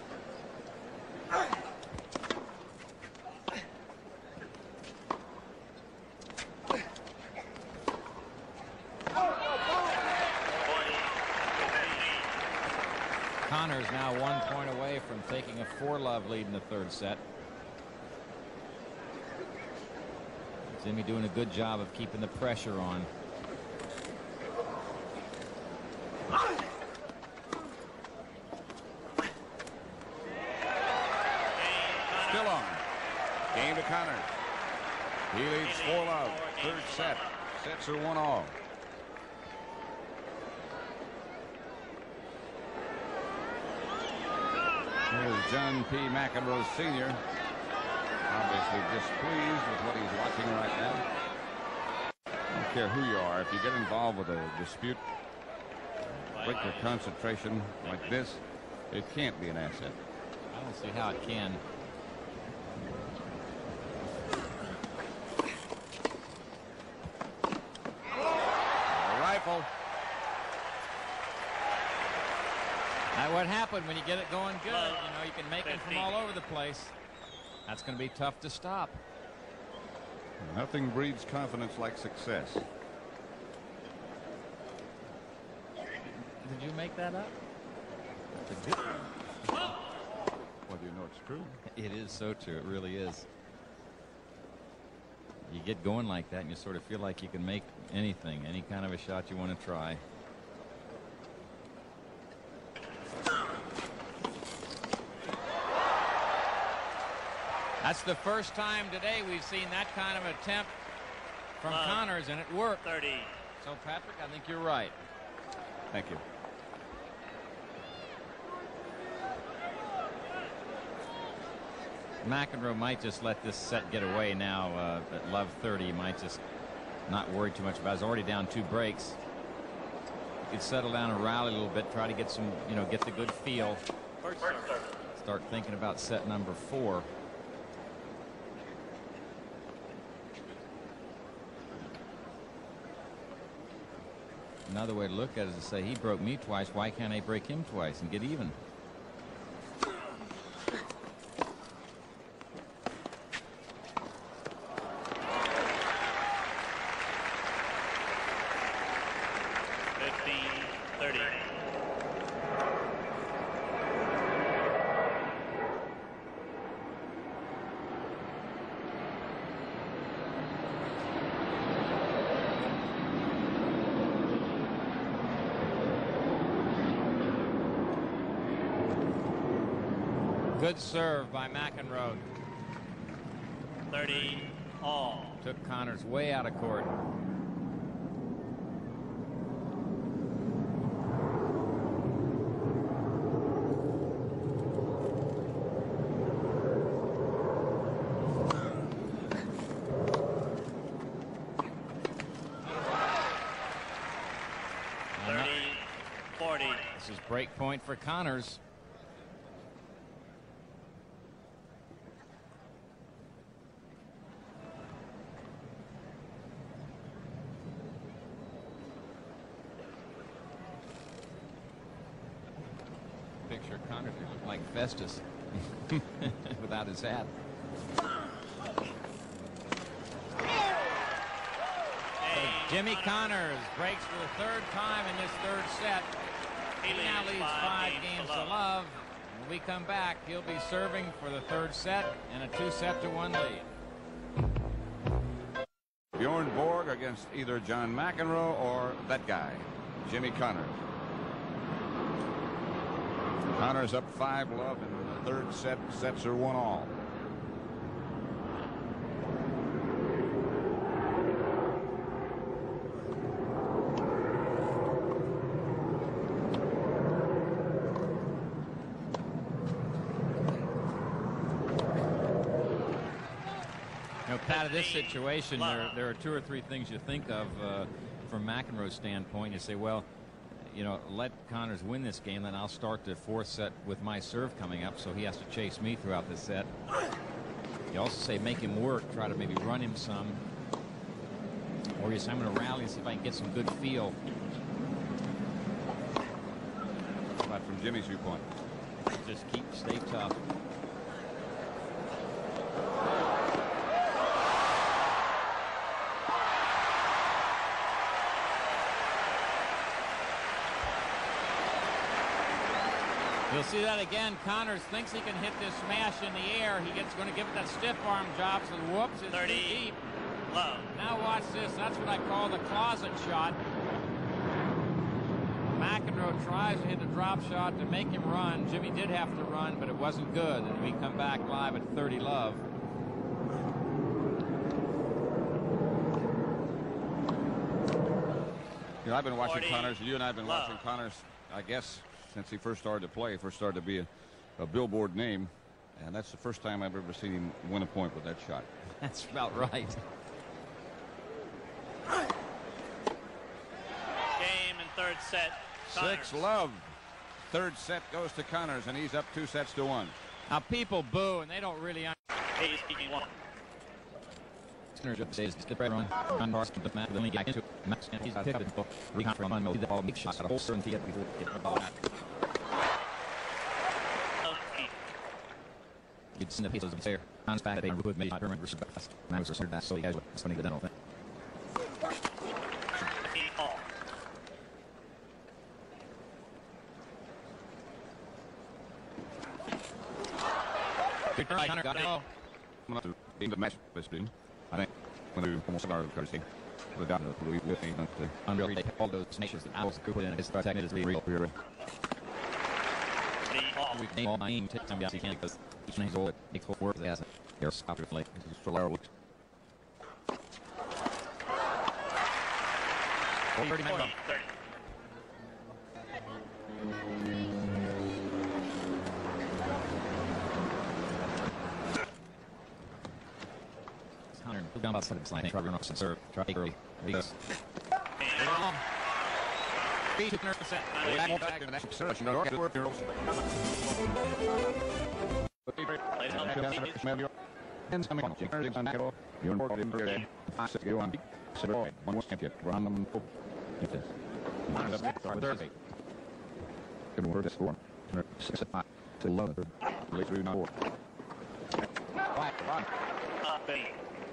Connors now one point away from taking a four-love lead in the third set. Jimmy doing a good job of keeping the pressure on. game to Connors. He leads four love. Third set. Sets are one all. Here's John P. McEnroe Senior Obviously displeased with what he's watching right now. I don't care who you are. If you get involved with a dispute, break your concentration like this, it can't be an asset. I don't see how it can. A rifle. Now, what happened when you get it going good? You know, you can make it from all over the place. That's going to be tough to stop. Nothing breeds confidence like success. Did you make that up? That's a good one. Well, do you know it's true? It is so true. It really is. You get going like that and you sort of feel like you can make anything, any kind of a shot you want to try. That's the first time today we've seen that kind of attempt from uh, Connors, and it worked. thirty. So, Patrick, I think you're right. Thank you. McEnroe might just let this set get away now uh, at love thirty. He might just not worry too much about it. He's already down two breaks. He could settle down and rally a little bit, try to get some, you know, get the good feel. First Start thinking about set number four. Another way to look at it is to say, he broke me twice. Why can't I break him twice and get even? fifteen thirty. Good serve by McEnroe. thirty all. Took Connors way out of court. thirty forty. This is break point for Connors. Picture Connors looked like Festus without his hat. Jimmy Connors breaks for the third time in this third set. He now leads five games to love. When we come back, he'll be serving for the third set and a two set to one lead. Bjorn Borg against either John McEnroe or that guy, Jimmy Connors. Connors up five love in the third set. Sets are one all. Out of this situation, there, there are two or three things you think of uh, from McEnroe's standpoint. You say, well, you know, let Connors win this game, then I'll start the fourth set with my serve coming up, so he has to chase me throughout the set. You also say make him work, try to maybe run him some. Or you say I'm going to rally and see if I can get some good feel. But from Jimmy's viewpoint, just keep, stay tough. You'll see that again. Connors thinks he can hit this smash in the air. He gets going to give it that stiff arm job, so whoops, it's too deep. Low. Now watch this. That's what I call the closet shot. McEnroe tries to hit a drop shot to make him run. Jimmy did have to run, but it wasn't good. And we come back live at thirty love. You know, I've been watching forty, Connors. You and I have been low. watching Connors, I guess, since he first started to play, first started to be a, a billboard name. And that's the first time I've ever seen him win a point with that shot. That's about right. Game and third set. Connors. Six love. Third set goes to Connors, and he's up two sets to one. Now people boo, and they don't really. Hayes speaking one. Says the pressure on on North the mat. The only guy into Max and he's picked up in book. Recon from on the ball, big shots at a holster and get before get the ball back. You'd send the pieces of there. Hans back at a good made permanent respect. Man was restored that so he has what's funny the dental thing. Good try, Connor. Got it. I'm going to be the match this team. I think when we almost got the courtesy. The down to the lifting and the Unreal, they all those nations that Owls could put in his protect is really real. The ball. We name all nine take some guys he can't because each name's all it makes four words as they're stopped with like this is for Lara looks. thirty minutes. thirty. one hundred down about seven sliding. Try to run off some serve. Try to take early. Because Beat to nurse set. back to the next search. You know, and coming on. Chickers on McEnroe. You're in Portland. Five six go on. Seven one was champion. Random. Get this. One of the Thursday. Good word. Score. Six at five. To eleven. Late through four. Right. Run. Up eight.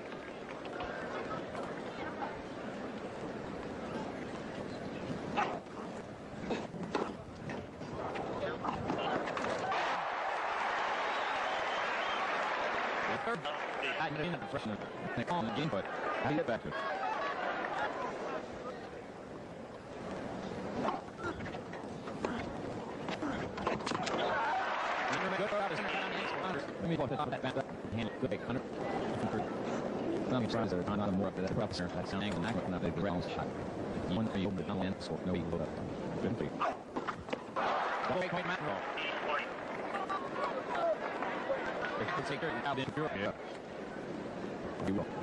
I didn't have the freshman. They call him the game, but how do you get back to it? Let me put that back up. Hand it good. Under. Some tries to run on more up to that professor. That sound angle. Not looking up at the rounds shot. One three over the down end score. No, he load up. Good three. Double point McEnroe. It's a great out in Europe. Yeah. You will.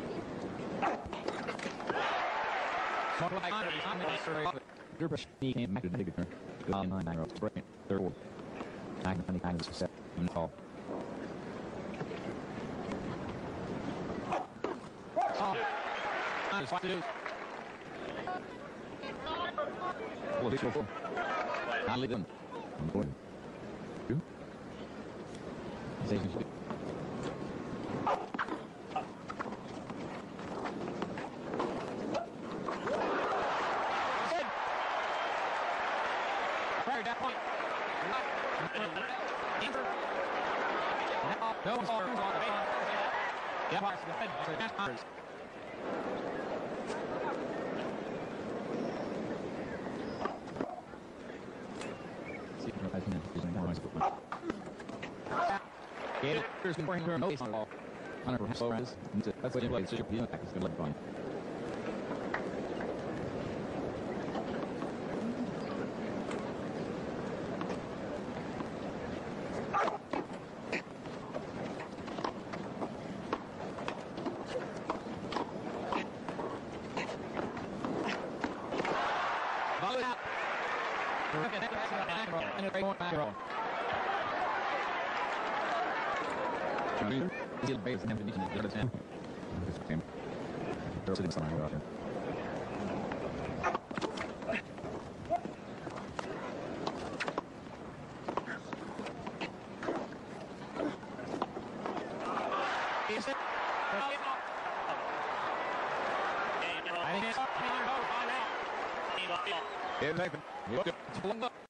Your brush he came back to the big turn. Go in line, nine rows. Break it. Third one. Nine, twenty, nine, set. And call. Oh. Nice. What to do? Well, this will fall. I leave them. I'm going. You? Says you. That point. No one's on the yeah, parts of the head. So that's Connors. See if I can use any more noise. Yeah, there's been pouring no base on the ball. Connor has slow runs. That's what you play. It's just your back. It's good luck going. And a great one, McEnroe. He's the base and have to be in the other ten. They're sitting somewhere out here. Is it? I think it's up. It's Nathan. Look at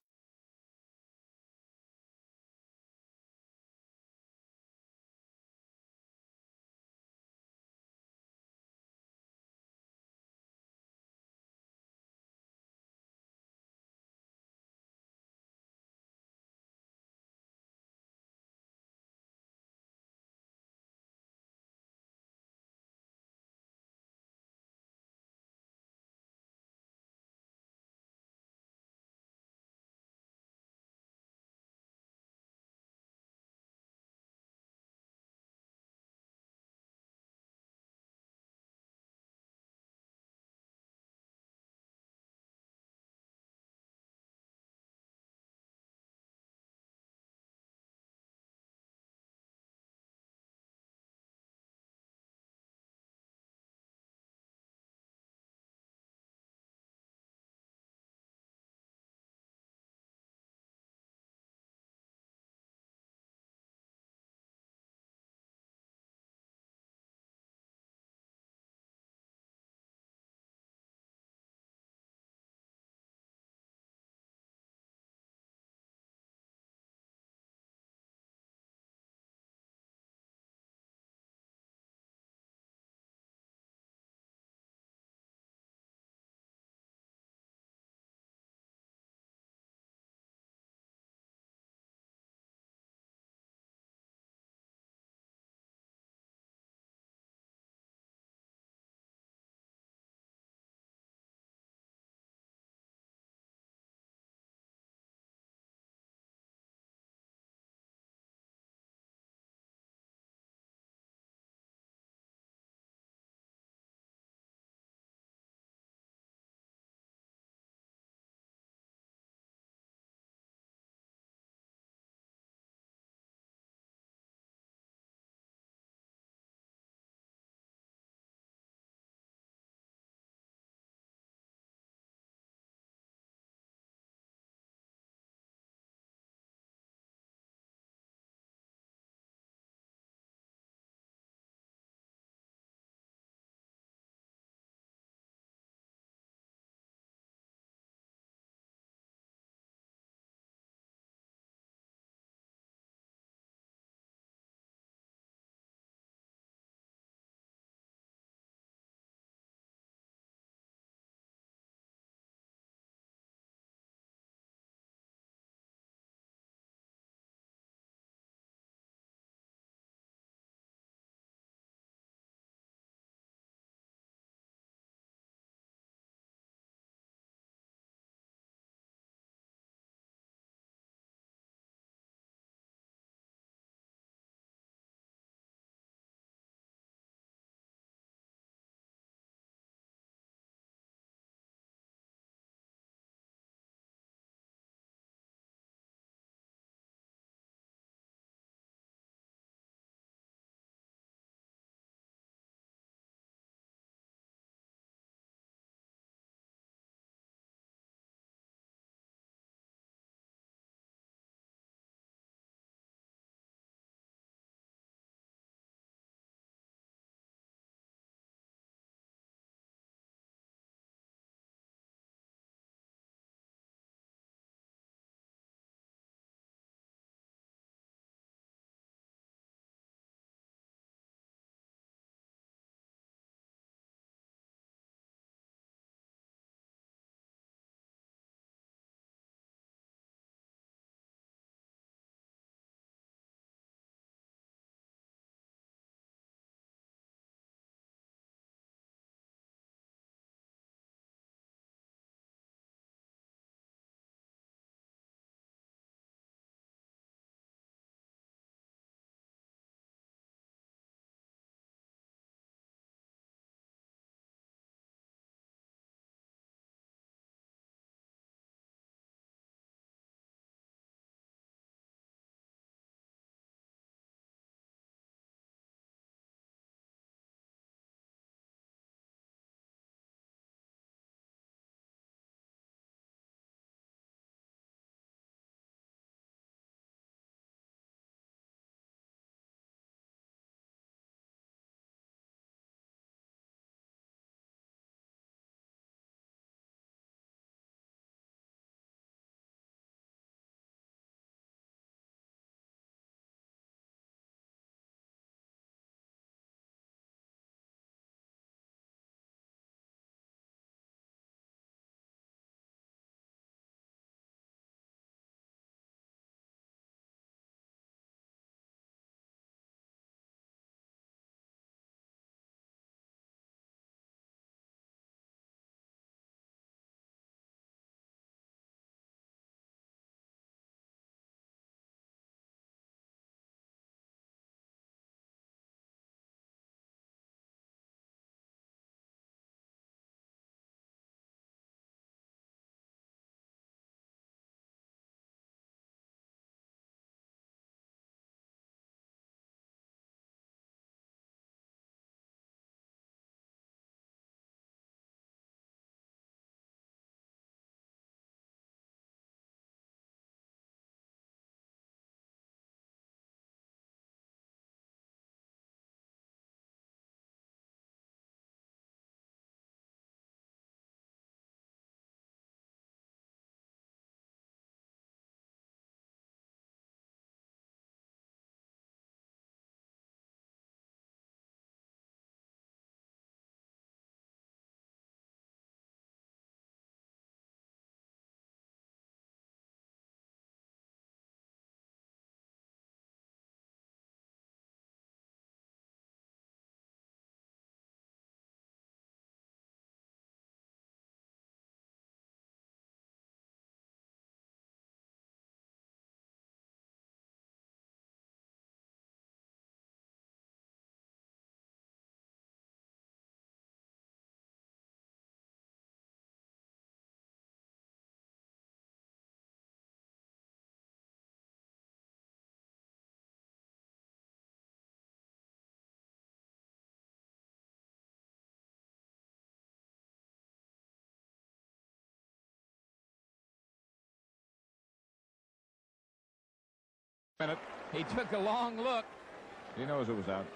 Minute. He took a long look. He knows it was out.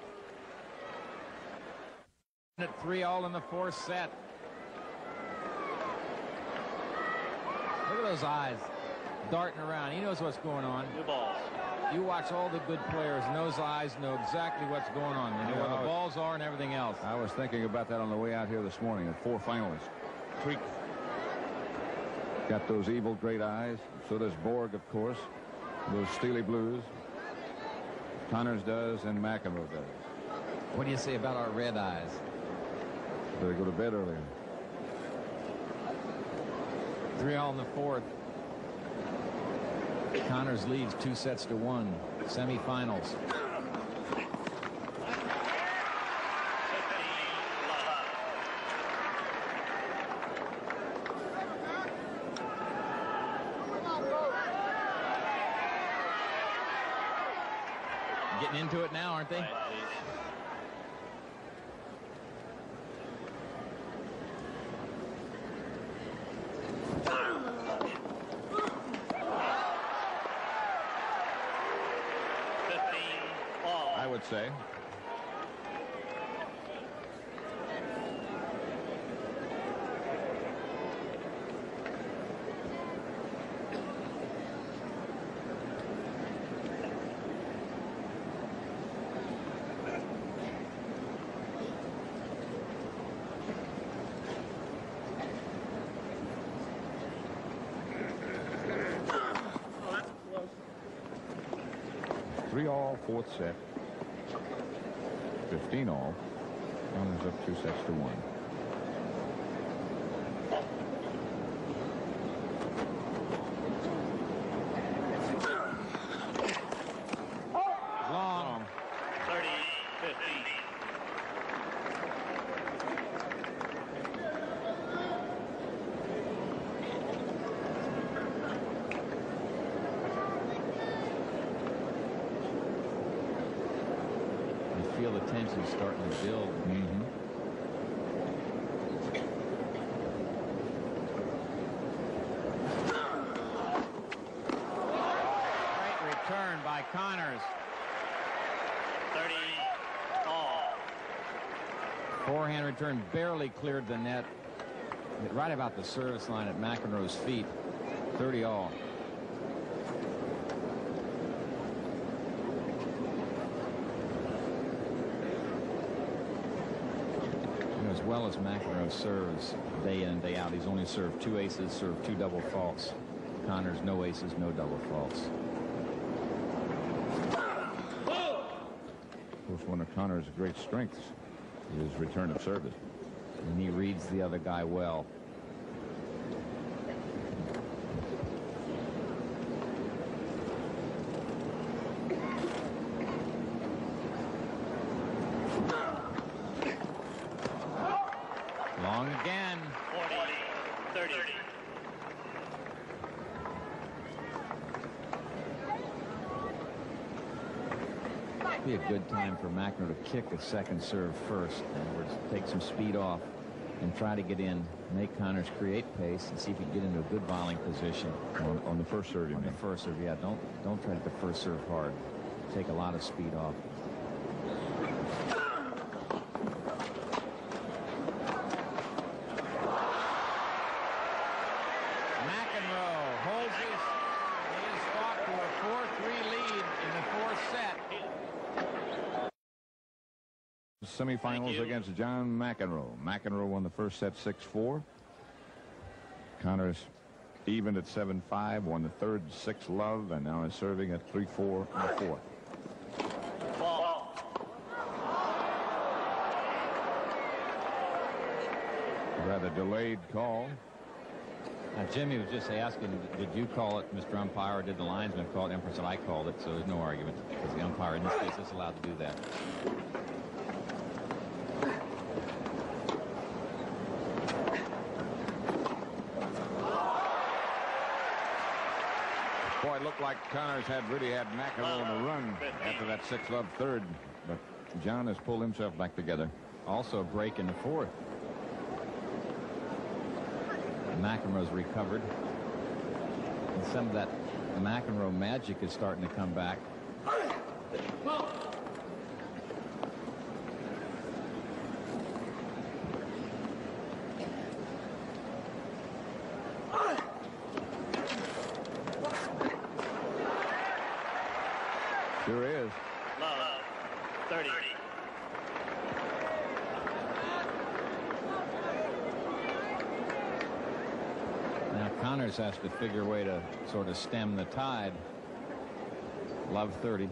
At three all in the fourth set. Look at those eyes darting around. He knows what's going on. New balls. You watch all the good players, and those eyes know exactly what's going on. They know Yeah, where the I was- balls are and everything else. I was thinking about that on the way out here this morning. The four finalists. Tweak. Got those evil great eyes. So does Borg, of course. Those steely blues. Connors does, and McEnroe does. What do you say about our red eyes? Better go to bed earlier. Three all in the fourth. Connors leads two sets to one. Semifinals. Getting into it now, aren't they? Right, please. fifteen all. I would say. Oh, that's close. Three all, fourth set. Fifteen all. Connors up two sets to one. Long. thirty fifteen. You feel the tension starting to build. Mm-hmm. Great return by Connors. thirty all. Forehand return barely cleared the net. Right about the service line at McEnroe's feet. thirty all. You know, as well as McEnroe serves day in and day out, he's only served two aces, served two double faults. Connors, no aces, no double faults. Of course, one of Connors' great strengths is return of service. And he reads the other guy well. Long again. forty thirty. Be a good time for McEnroe to kick a second serve first. In other words, take some speed off and try to get in, make Connors create pace, and see if he can get into a good volleying position. On, on the first serve, you On the mean? first serve, yeah. Don't don't try to hit the first serve hard. Take a lot of speed off. McEnroe holds his, his spot to a four three lead in the fourth set. Semifinals against John McEnroe. McEnroe won the first set six four. Connors evened at seven five, won the third six love, and now is serving at three four in the fourth. Ball. A rather delayed call. Now, Jimmy was just asking, did you call it, Mister Umpire, or did the linesman call it? Emperor said, I called it, so there's no argument, because the umpire in this case is allowed to do that. Boy, it looked like Connors had really had McEnroe on the run after that six love third, but John has pulled himself back together. Also a break in the fourth. McEnroe's recovered. And some of that McEnroe magic is starting to come back. Sure is. Love, thirty. Now Connors has to figure a way to sort of stem the tide. Love thirty.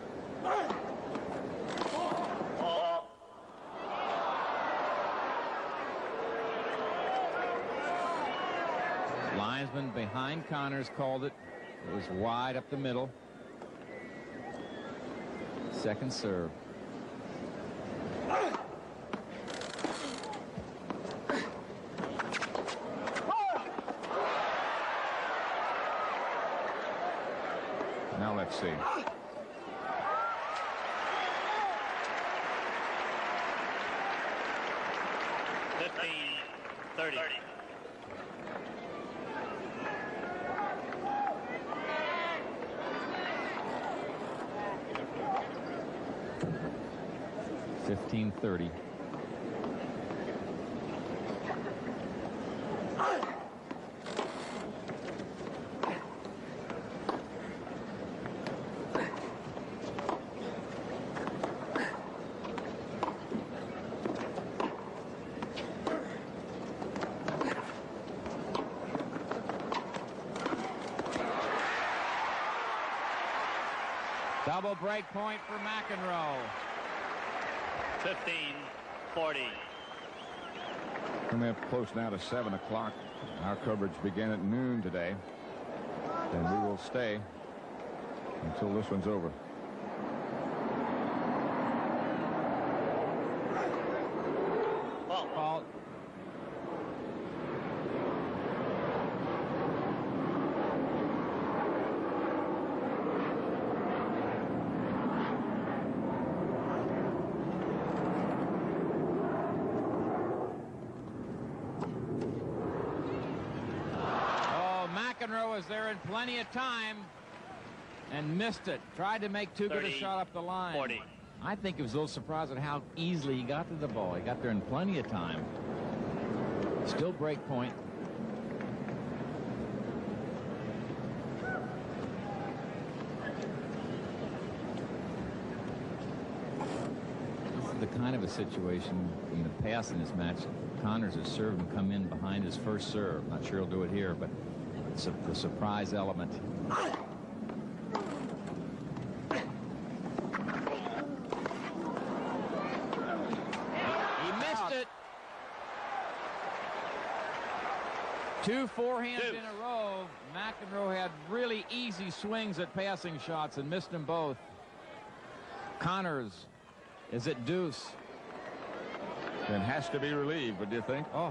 Linesman behind Connors called it. It was wide up the middle. Second serve. Now let's see. fifteen, thirty. fifteen thirty. Double break point for McEnroe. fifteen, forty. Coming up close now to seven o'clock. Our coverage began at noon today, and we will stay until this one's over. Ball. Fault. McEnroe was there in plenty of time and missed it. Tried to make too good a shot up the line. forty. I think he was a little surprised at how easily he got to the ball. He got there in plenty of time. Still break point. This is the kind of a situation in the past in this match. Connors has served and come in behind his first serve. Not sure he'll do it here, but it's a, the surprise element. He missed it. Two forehands in a row. McEnroe had really easy swings at passing shots and missed them both. Connors is at deuce. And has to be relieved, what do you think? Oh.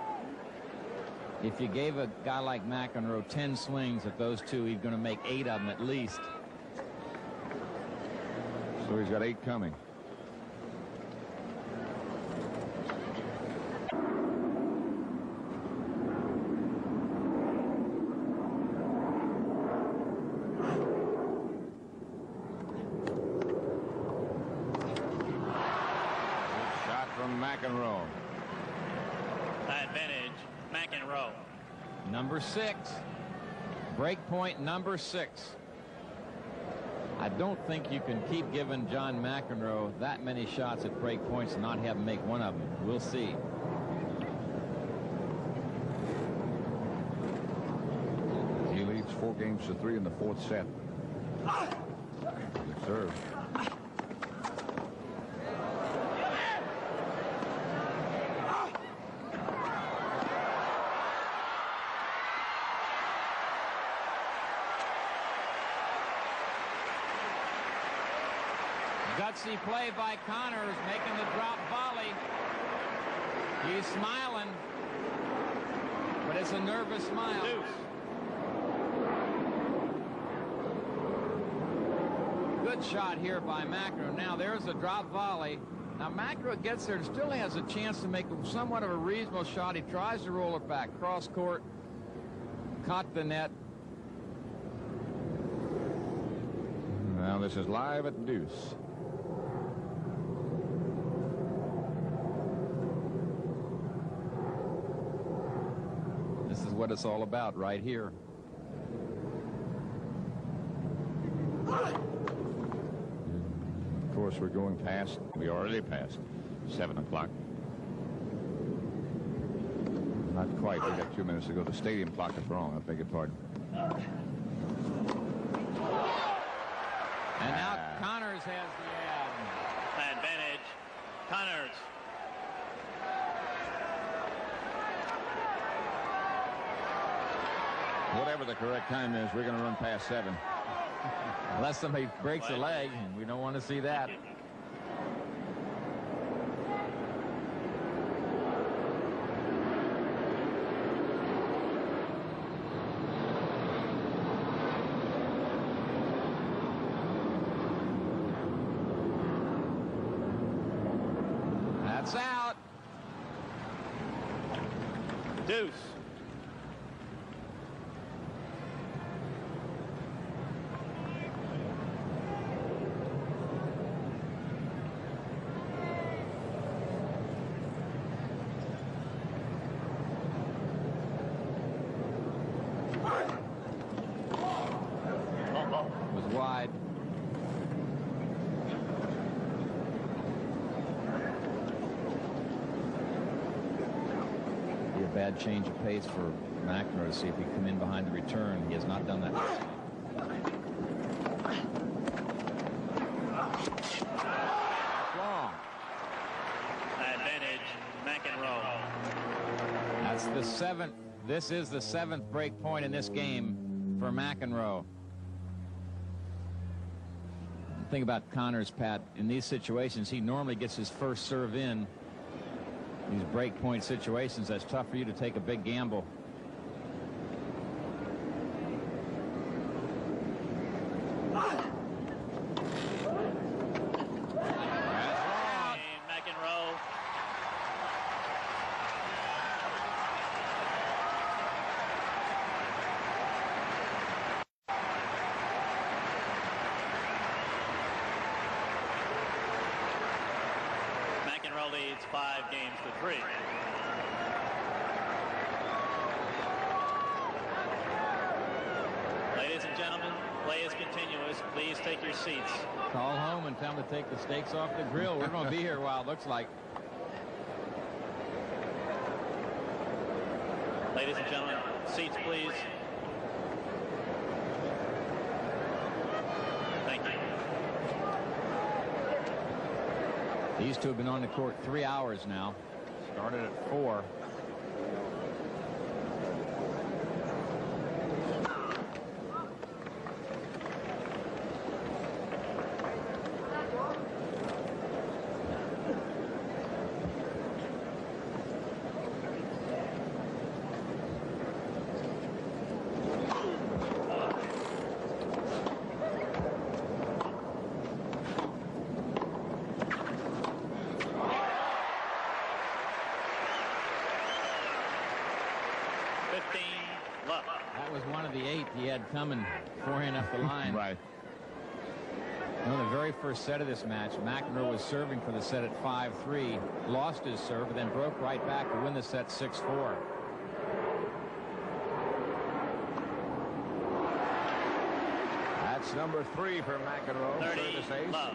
If you gave a guy like McEnroe ten swings at those two, he's going to make eight of them at least. So he's got eight coming. Good shot from McEnroe. Advantage, McEnroe. Number six. Break point number six. I don't think you can keep giving John McEnroe that many shots at break points and not have him make one of them. We'll see. He leads four games to three in the fourth set. Good serve. Gutsy play by Connors, making the drop volley. He's smiling, but it's a nervous smile. Deuce. Good shot here by McEnroe. Now there's a drop volley. Now McEnroe gets there and still has a chance to make somewhat of a reasonable shot. He tries to roll it back cross court, caught the net. Now this is live at deuce. This is what it's all about right here. course, we're going past, we already passed seven o'clock. Not quite. We got two minutes to go. The stadium clock is wrong. I beg your pardon. And now Connors has the ad. Advantage. Connors. Whatever the correct time is, we're going to run past seven. Unless somebody breaks a leg, and we don't want to see that. That's out. Deuce. Was wide. Be a bad change of pace for McEnroe to see if he can come in behind the return. He has not done that. Long. Advantage. McEnroe. That's the seventh. This is the seventh break point in this game for McEnroe. The thing about Connors, Pat, in these situations, he normally gets his first serve in. These break point situations, that's tough for you to take a big gamble. McEnroe. McEnroe leads five games to three. Ladies and gentlemen, play is continuous. Please take your seats. Call home and tell them to take the steaks off the grill. We're going to be here a while, it looks like. Ladies and gentlemen, seats please. Thank you. These two have been on the court three hours now. Started at four. That was one of the eight he had coming forehand up the line. Right. You know, the very first set of this match, McEnroe was serving for the set at five three, lost his serve, but then broke right back to win the set six four. That's number three for McEnroe. thirty Service ace. love.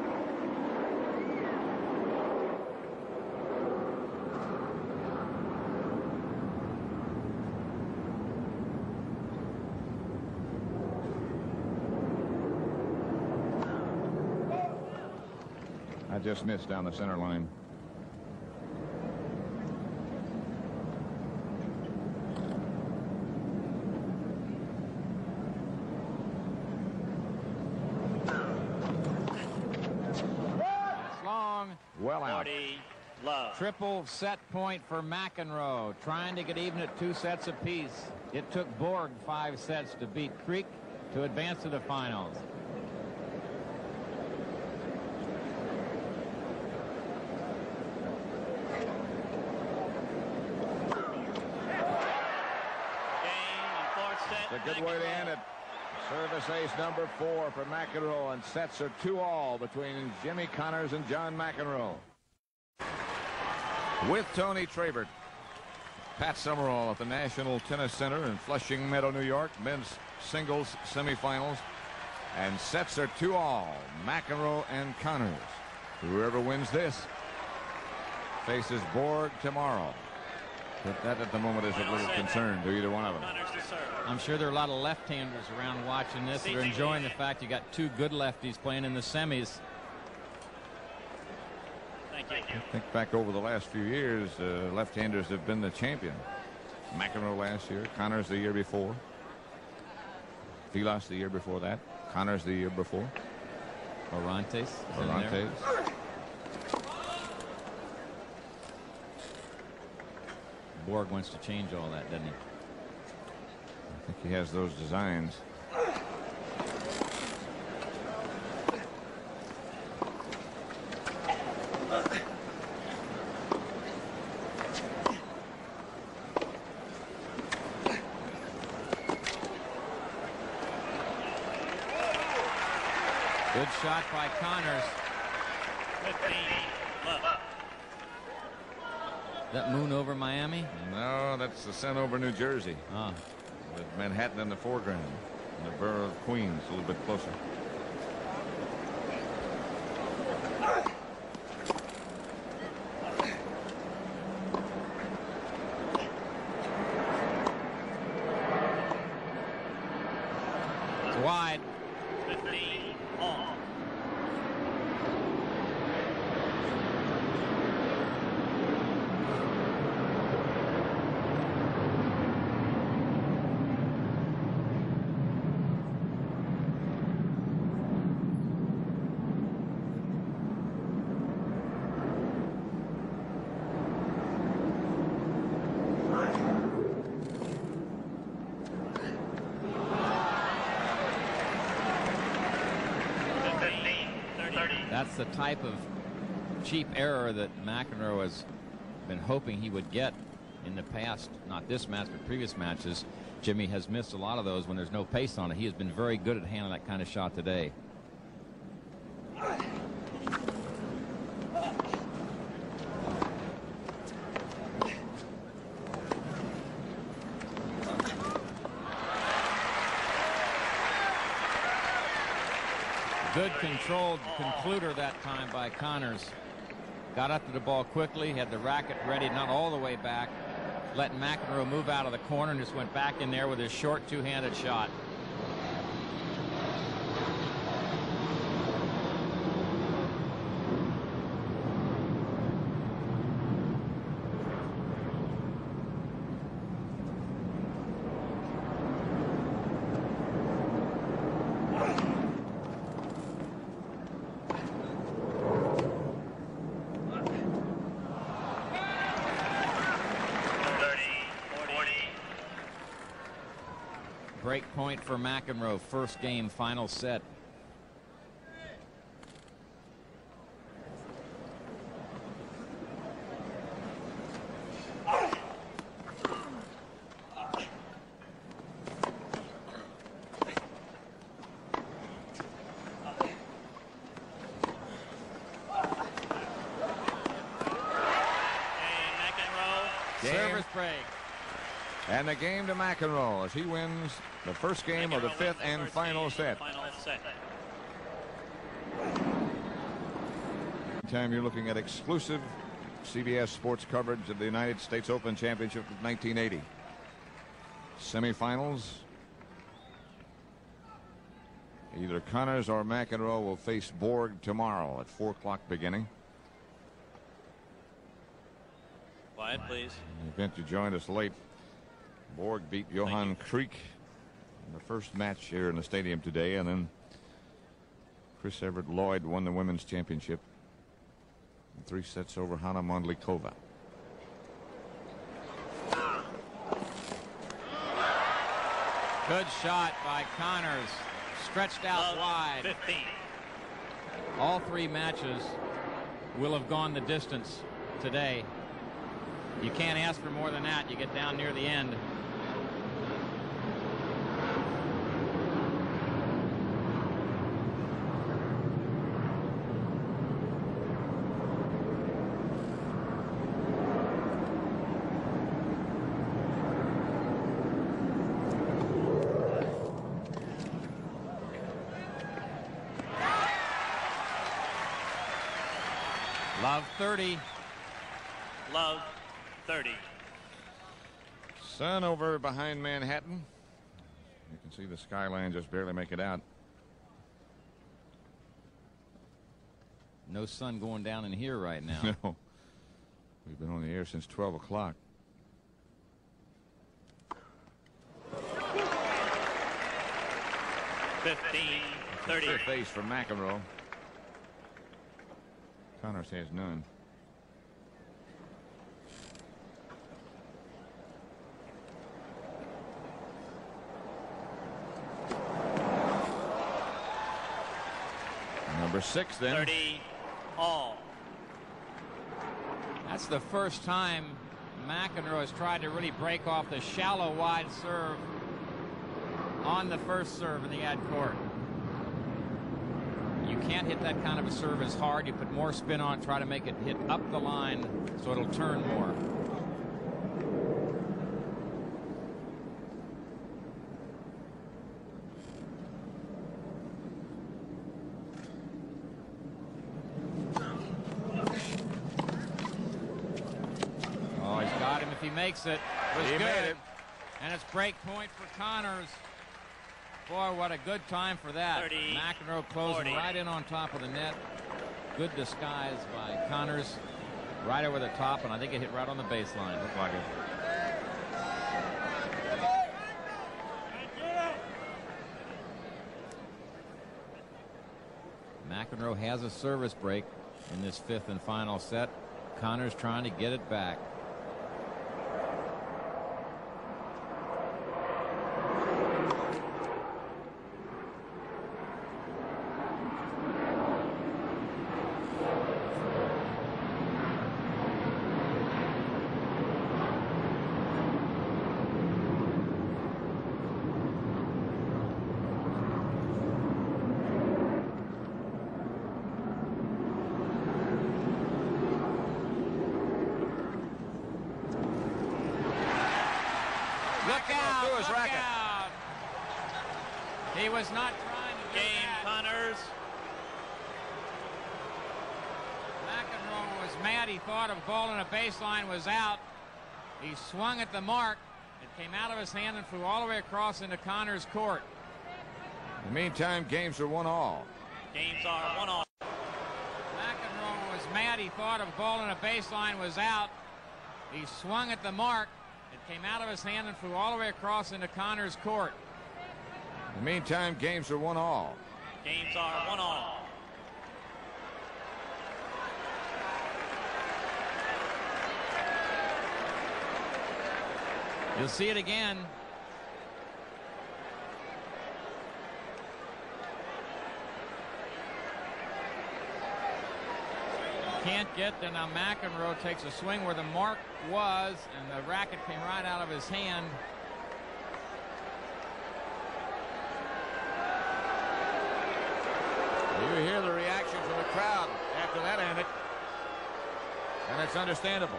I just missed down the center line. That's long. Well out. forty love. Triple set point for McEnroe, trying to get even at two sets apiece. It took Borg five sets to beat Creek to advance to the finals. It's a good way to end it. Service ace number four for McEnroe, and sets are two all between Jimmy Connors and John McEnroe. With Tony Trabert, Pat Summerall at the National Tennis Center in Flushing Meadow, New York. Men's singles semifinals. And sets are two all. McEnroe and Connors. Whoever wins this faces Borg tomorrow. But that at the moment is a little concern to either one of them. I'm sure there are a lot of left-handers around watching this that are enjoying the fact you got two good lefties playing in the semis. Thank you. I think back over the last few years, uh, left-handers have been the champion. McEnroe last year, Connors the year before, Vilas the year before that, Connors the year before. Orantes. Orantes. Borg wants to change all that, doesn't he? I think he has those designs. Good shot by Connors. That moon over Miami? No, that's the sun over New Jersey. Ah. With Manhattan in the foreground. And the borough of Queens a little bit closer. It's wide. fifteen all. That's the type of cheap error that McEnroe has been hoping he would get in the past, not this match, but previous matches. Jimmy has missed a lot of those when there's no pace on it. He has been very good at handling that kind of shot today. Good controlled concluder that time by Connors. Got up to the ball quickly, had the racket ready, not all the way back. Let McEnroe move out of the corner and just went back in there with his short two-handed shot. Break point for McEnroe. First game, final set. Service break. And the game to McEnroe as he wins the first game of the fifth and final set. Final set. Time you're looking at exclusive C B S Sports coverage of the United States Open Championship of nineteen eighty. Semifinals. Either Connors or McEnroe will face Borg tomorrow at four o'clock beginning. Quiet, please. In the event you joined us late, Borg beat Johan Kriek in the first match here in the stadium today, and then Chris Everett Lloyd won the women's championship in three sets over Hanna Mondlikova. Good shot by Connors. Stretched out wide. fifteen. All three matches will have gone the distance today. You can't ask for more than that. You get down near the end. Love thirty. Love thirty. Sun over behind Manhattan. You can see the skyline just barely make it out. No sun going down in here right now. No. We've been on the air since twelve o'clock. fifteen thirty. Fifth ace for McEnroe. Connors has none. Number six then. thirty all. That's the first time McEnroe has tried to really break off the shallow wide serve on the first serve in the ad court. You can't hit that kind of a serve as hard. You put more spin on it, try to make it hit up the line so it'll turn more. Oh, he's got him if he makes it. It was He good. made it. And it's break point for Connors. Boy, what a good time for that. thirty, McEnroe closing forty. right in on top of the net. Good disguise by Connors. Right over the top, and I think it hit right on the baseline. Looked like it. McEnroe has a service break in this fifth and final set. Connors trying to get it back. Look out! threw his Look racket. out! He was not trying to do Game that. Connors. McEnroe was mad. He thought a ball in a baseline was out. He swung at the mark. It came out of his hand and flew all the way across into Connors' court. In the meantime, games are one all. Games are one all. McEnroe was mad. He thought a ball in a baseline was out. He swung at the mark. It came out of his hand and flew all the way across into Connors' court. In the meantime, games are one all. Games are one all. You'll see it again. Can't get there. Now McEnroe takes a swing where the mark was, and the racket came right out of his hand. You hear the reaction from the crowd after that ended, and it's understandable.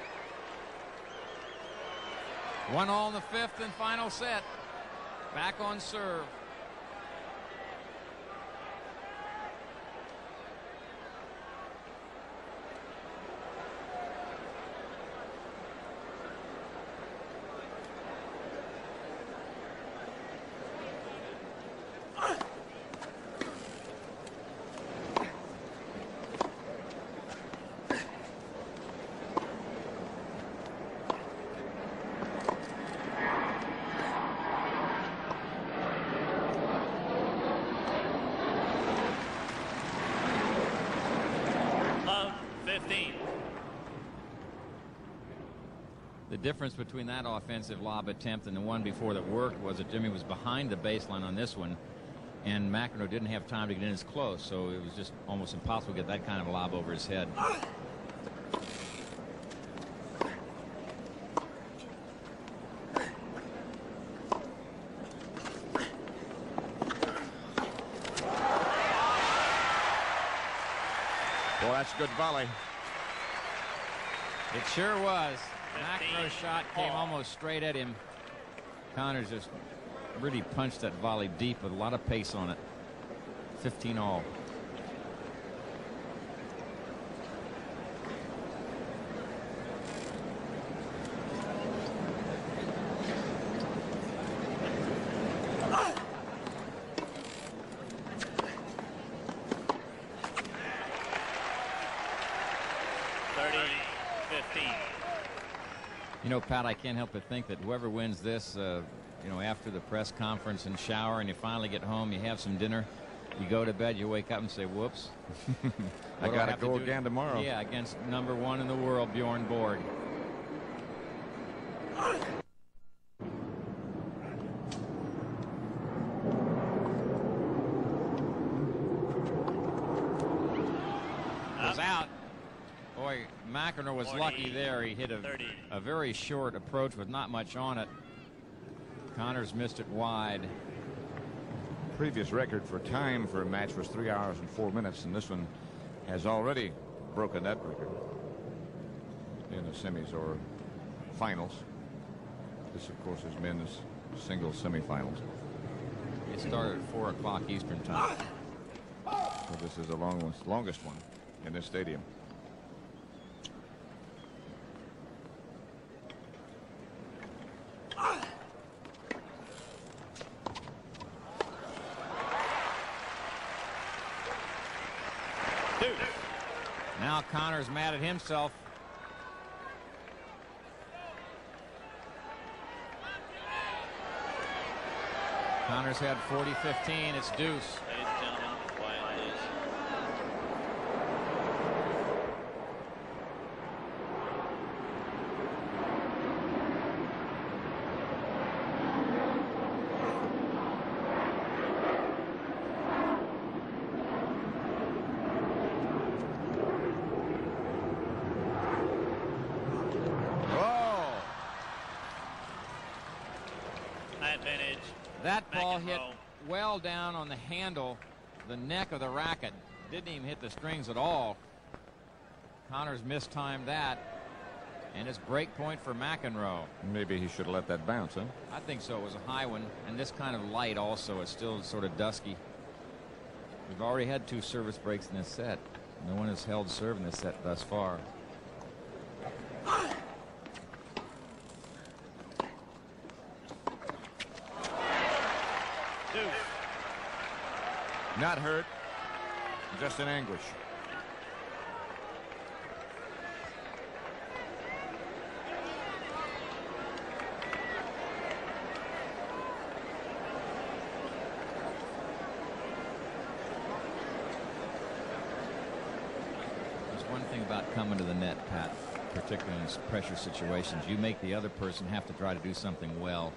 One all in the fifth and final set. Back on serve. Love fifteen. The difference between that offensive lob attempt and the one before that worked was that Jimmy was behind the baseline on this one, and McEnroe didn't have time to get in as close, so it was just almost impossible to get that kind of a lob over his head. Boy, that's a good volley. It sure was. fifteen. McEnroe's shot came almost straight at him. Connors just really punched that volley deep with a lot of pace on it. fifteen all. know, Pat, I can't help but think that whoever wins this, uh, you know, after the press conference and shower and you finally get home, you have some dinner, you go to bed, you wake up and say, whoops. I got to go again tomorrow. Yeah, against number one in the world, Bjorn Borg. Was out. Boy, McEnroe was lucky there. He hit a, a very short approach with not much on it. Connors missed it wide. Previous record for time for a match was three hours and four minutes, and this one has already broken that record in the semis or finals. This, of course, is men's singles semifinals. It started at four o'clock Eastern time. So this is the long, longest one in this stadium. Now Connors mad at himself. Connors had forty fifteen. It's deuce. Ladies and gentlemen, quiet, please. Advantage. That ball hit McEnroe. well down on the handle, the neck of the racket. Didn't even hit the strings at all. Connors mistimed that, and it's break point for McEnroe. Maybe he should have let that bounce, huh? I think so. It was a high one, and this kind of light also. It's still sort of dusky. We've already had two service breaks in this set. No one has held serve in this set thus far. Not hurt, just in anguish. There's one thing about coming to the net, Pat, particularly in pressure situations. You make the other person have to try to do something well.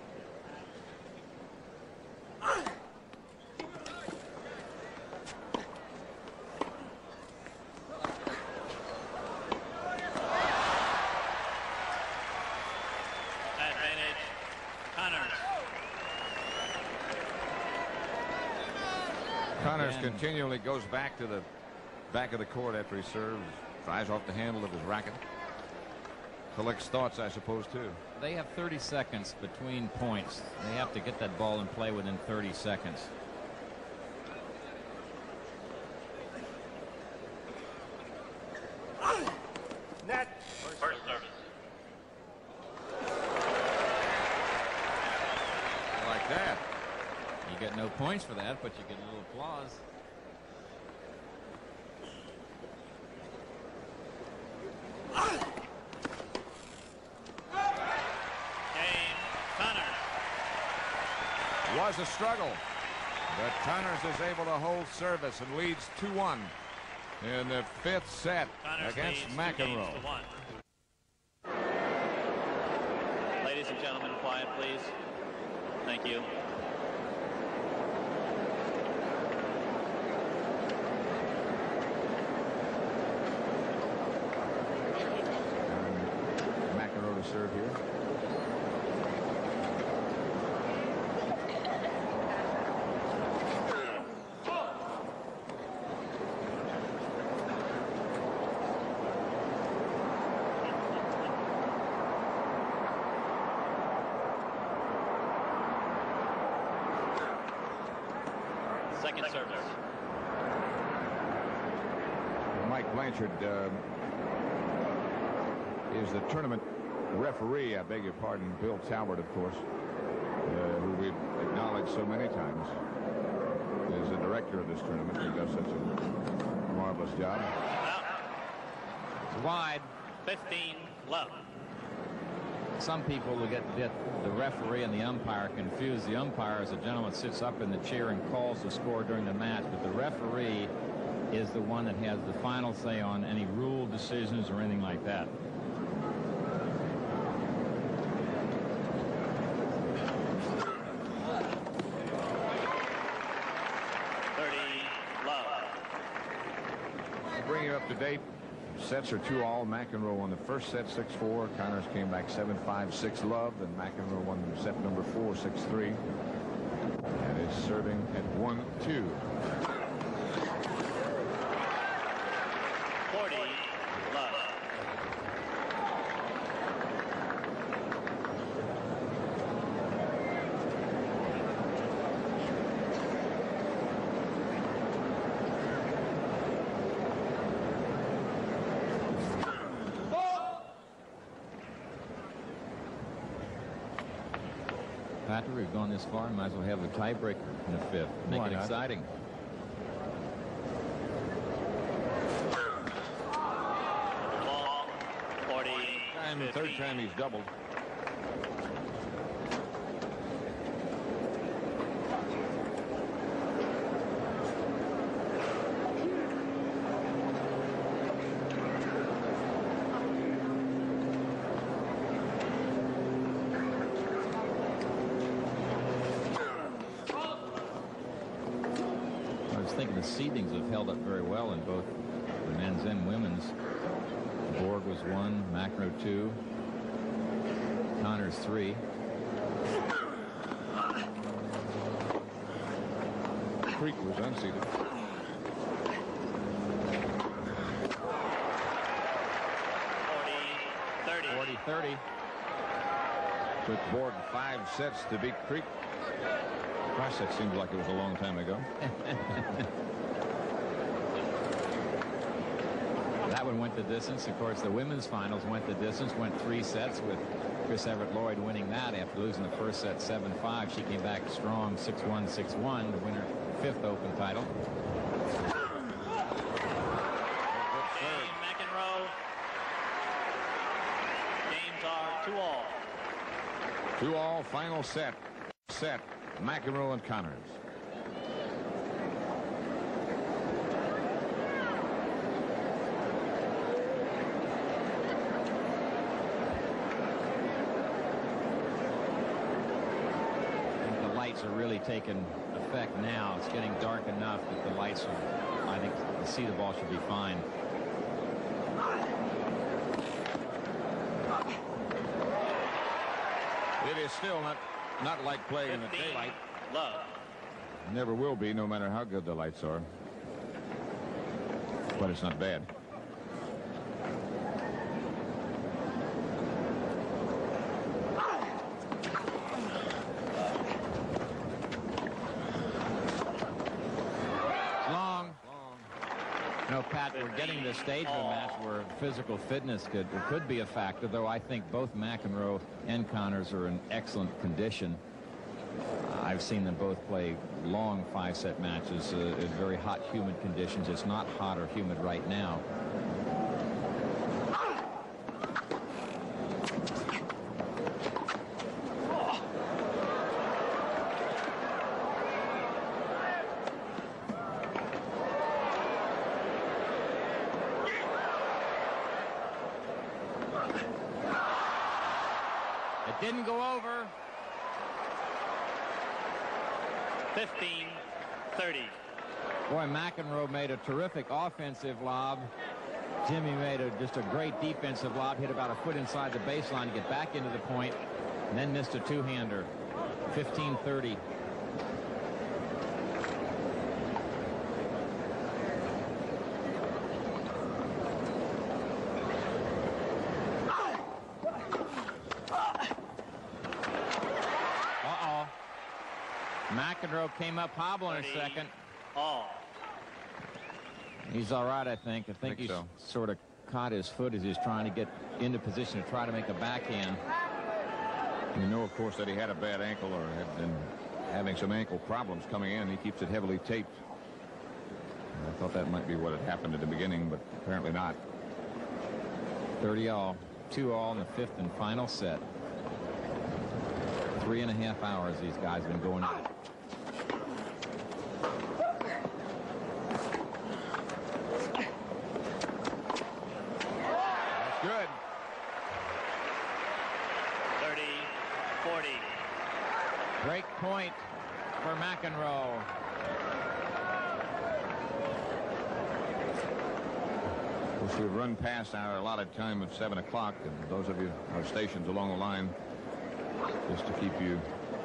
Connors continually goes back to the back of the court after he serves, tries off the handle of his racket. Collects thoughts, I suppose, too. They have thirty seconds between points. They have to get that ball in play within thirty seconds. Net. First service. Like that. You get no points for that, but you get a little applause. Game. Connors. Was a struggle, but Connors is able to hold service and leads two one in the fifth set Connors against leads two games McEnroe. to one. Ladies and gentlemen, quiet, please. Thank you. McEnroe to serve here. Second service. Mike Blanchard uh, is the tournament referee. I beg your pardon. Bill Talbot, of course, uh, who we've acknowledged so many times, is the director of this tournament. He does such a marvelous job. Out. It's wide. fifteen love. some people will get, get the referee and the umpire confused. The umpire is a gentleman that sits up in the chair and calls the score during the match, but the referee is the one that has the final say on any rule decisions or anything like that. Bring you up to date. Sets are two all. McEnroe won the first set six four. Connors came back seven five, six love. And McEnroe won set number four six three. And is serving at one two. forty love. Patrick, we've gone this far, might as well have the tiebreaker in the fifth. Make Why it not? exciting. Ball. forty. And the third time he's doubled. I was thinking the seedings have held up very well in both the men's and women's. Borg was one, McEnroe two, Connors three. Creek was unseated. forty thirty. Took Borg five sets to beat Creek. Gosh, that seems like it was a long time ago. That one went the distance. Of course, the women's finals went the distance, went three sets with Chris Everett Lloyd winning that after losing the first set seven five. She came back strong six one, six one, the winner fifth Open title. Game McEnroe. Games are two all. Two all, final set. Set, McEnroe and Connors. The lights are really taking effect now. It's getting dark enough that the lights are, I think the see the ball should be fine. It is still not not like playing in the daylight. Love. Never will be, no matter how good the lights are. But it's not bad. Long. No, Pat, we're getting to the stage of the match where physical fitness could could be a factor, though I think both McEnroe and Connors are in excellent condition. Uh, I've seen them both play long five-set matches uh, in very hot, humid conditions. It's not hot or humid right now. It didn't go over. fifteen thirty. Boy, McEnroe made a terrific offensive lob. Jimmy made a, just a great defensive lob, hit about a foot inside the baseline to get back into the point, and then missed a two-hander. fifteen thirty. Uh-oh. McEnroe came up hobbling a second. All. He's all right, I think. I think, Think he's so. sort of caught his foot as he's trying to get into position to try to make a backhand. You know, of course, that he had a bad ankle or had been having some ankle problems coming in. He keeps it heavily taped. And I thought that might be what had happened at the beginning, but apparently not. thirty all. Two all in the fifth and final set. Three and a half hours these guys have been going at it. That's good. thirty forty. Break point for McEnroe. We've run past our allotted time of seven o'clock, and those of you who have stations along the line, just to keep you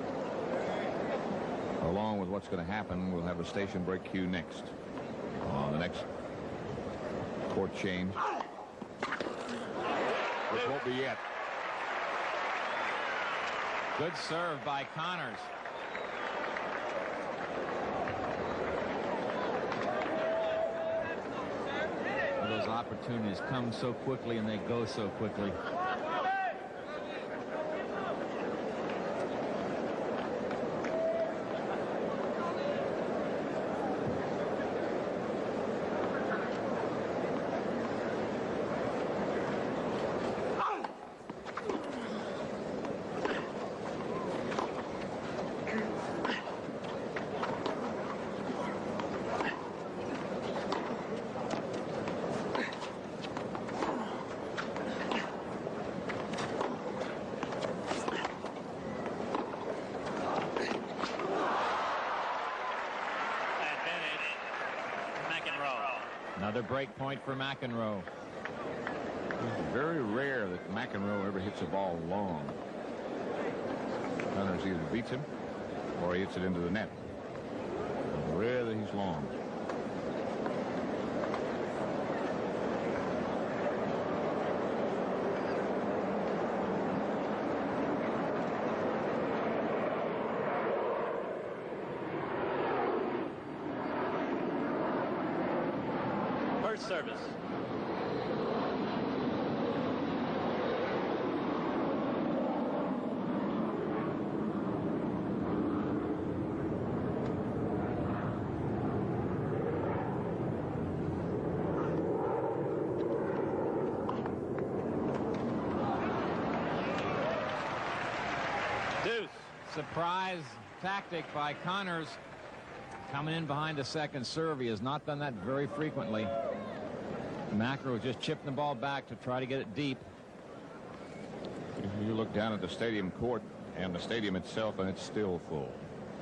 along with what's going to happen, we'll have a station break cue next on the next court change. This won't be yet. Good serve by Connors. Those opportunities come so quickly and they go so quickly. Another break point for McEnroe. It's very rare that McEnroe ever hits a ball long. Connors either beats him or he hits it into the net. It's rare that he's long. Service. Deuce. Surprise tactic by Connors. Coming in behind the second serve. He has not done that very frequently. McEnroe just chipping the ball back to try to get it deep. You look down at the stadium court and the stadium itself, and it's still full.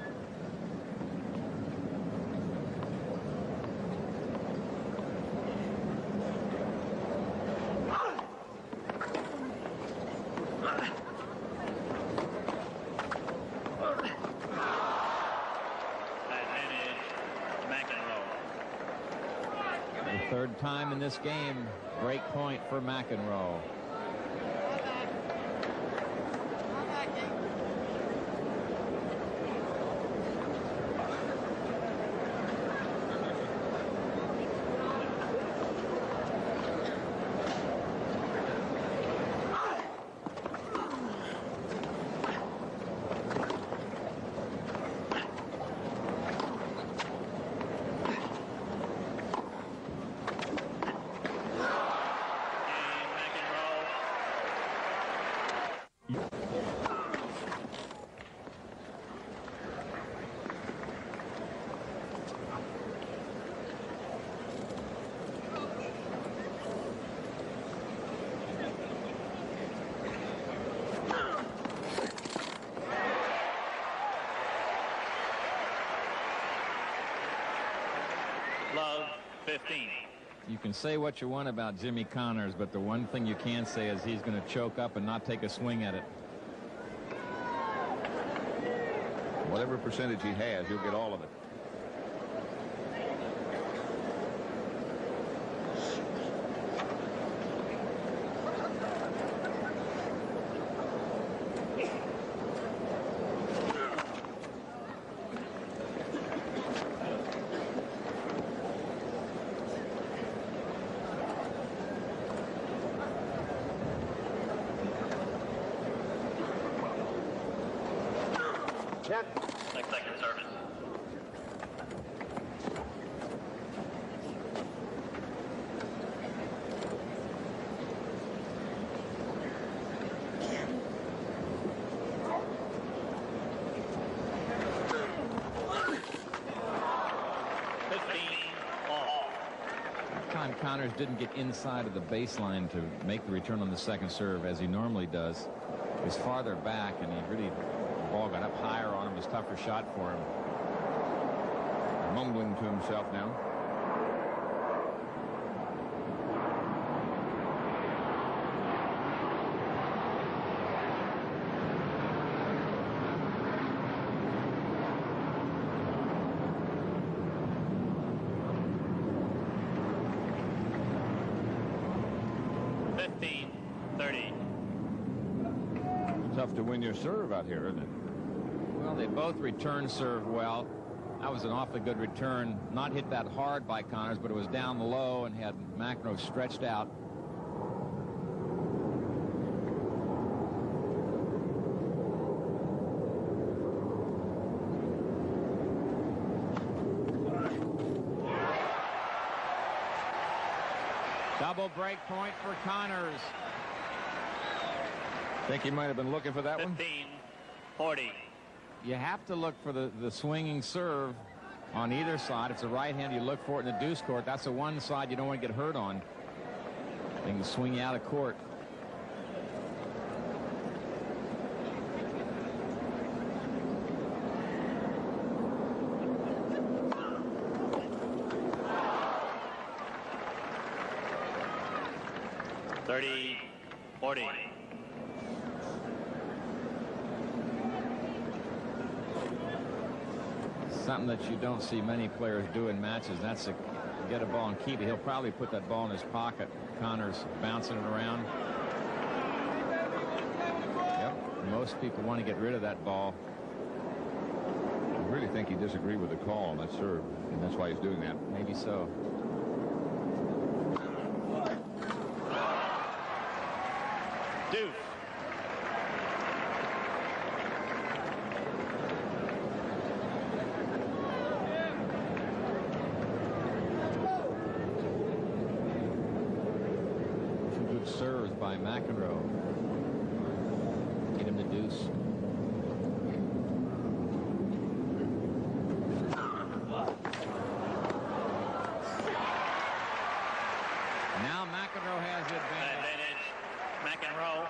Third time in this game, break point for McEnroe. fifteen. You can say what you want about Jimmy Connors, but the one thing you can say is he's going to choke up and not take a swing at it. Whatever percentage he has, he'll get all of it. Next second service. Connors didn't get inside of the baseline to make the return on the second serve as he normally does. He's farther back, and he really, the ball got up higher on him. It was a tougher shot for him. Mumbling to himself now. fifteen thirty. Tough to win your serve out here, isn't it? Well, they both return serve well. That was an awfully good return. Not hit that hard by Connors, but it was down low and had McEnroe stretched out. Double break point for Connors. Think he might have been looking for that one? fifteen forty. You have to look for the, the swinging serve on either side. If it's a right hand, you look for it in the deuce court. That's the one side you don't want to get hurt on. They can swing you out of court. thirty forty. Something that you don't see many players do in matches. That's to get a ball and keep it. He'll probably put that ball in his pocket. Connors bouncing it around. Yep. Most people want to get rid of that ball. I really think he disagreed with the call on that serve, and that's why he's doing that. Maybe so. Deuce. Serves by McEnroe. Get him the deuce. Now McEnroe has the advantage. Advantage. McEnroe.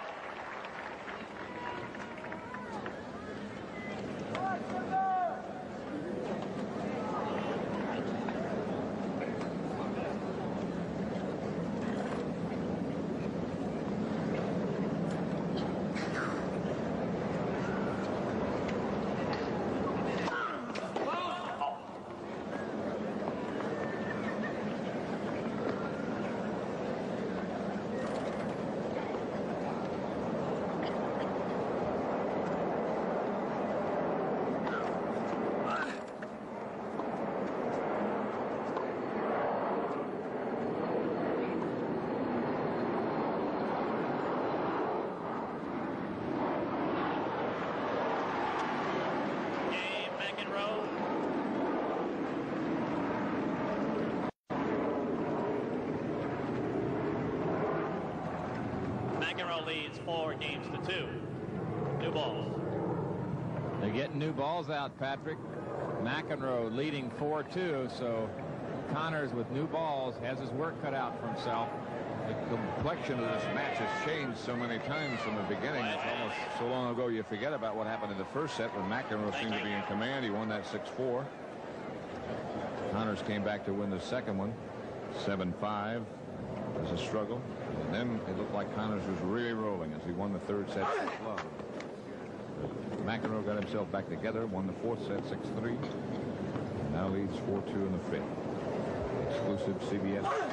Leads four games to two. New balls. They're getting new balls out, Patrick. McEnroe leading four two, so Connors with new balls has his work cut out for himself. The complexion of this match has changed so many times from the beginning. It's almost so long ago you forget about what happened in the first set when McEnroe seemed to be in command. He won that six four. Connors came back to win the second one. seven five. It was a struggle. And then it looked like Connors was really rolling as he won the third set six love. McEnroe got himself back together, won the fourth set six three. Now leads four two in the fifth. Exclusive C B S. Uh,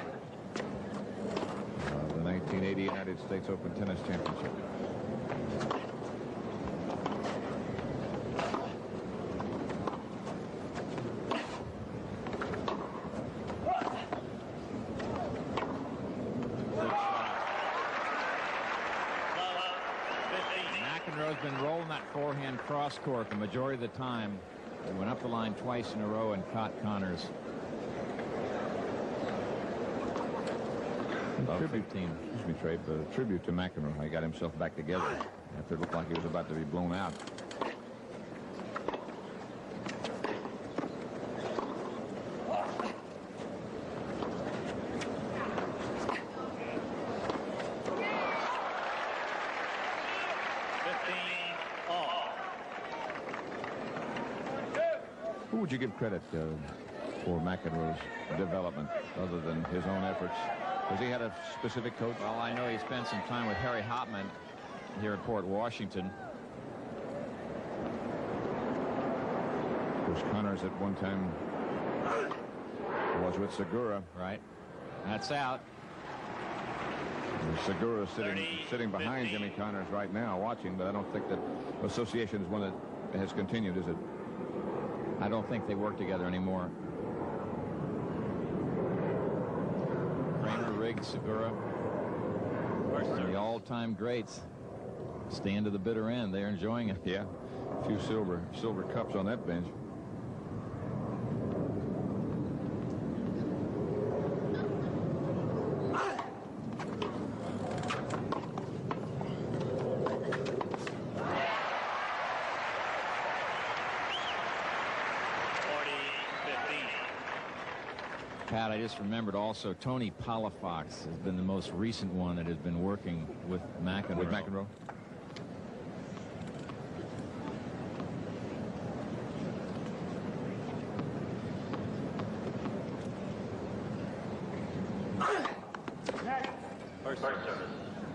the nineteen eighty United States Open Tennis Championship. McEnroe's been rolling that forehand cross court the majority of the time. He went up the line twice in a row and caught Connors. Tribute team. Excuse me, Trey, but a tribute to McEnroe. He got himself back together after it looked like he was about to be blown out. Who would you give credit uh, for McEnroe's development other than his own efforts? Has he had a specific coach? Well, I know he spent some time with Harry Hopman here at Port Washington. Of course, Connors at one time was with Segura. Right. That's out. And Segura sitting sitting behind Jimmy Connors right now watching, but I don't think that association is one that has continued, is it? I don't think they work together anymore. Kramer, Riggs, Segura, the all-time greats, stand to the bitter end. They're enjoying it. Yeah, a few silver silver cups on that bench. Pat, I just remembered also Tony Palafox has been the most recent one that has been working with McEnroe. With McEnroe. First service.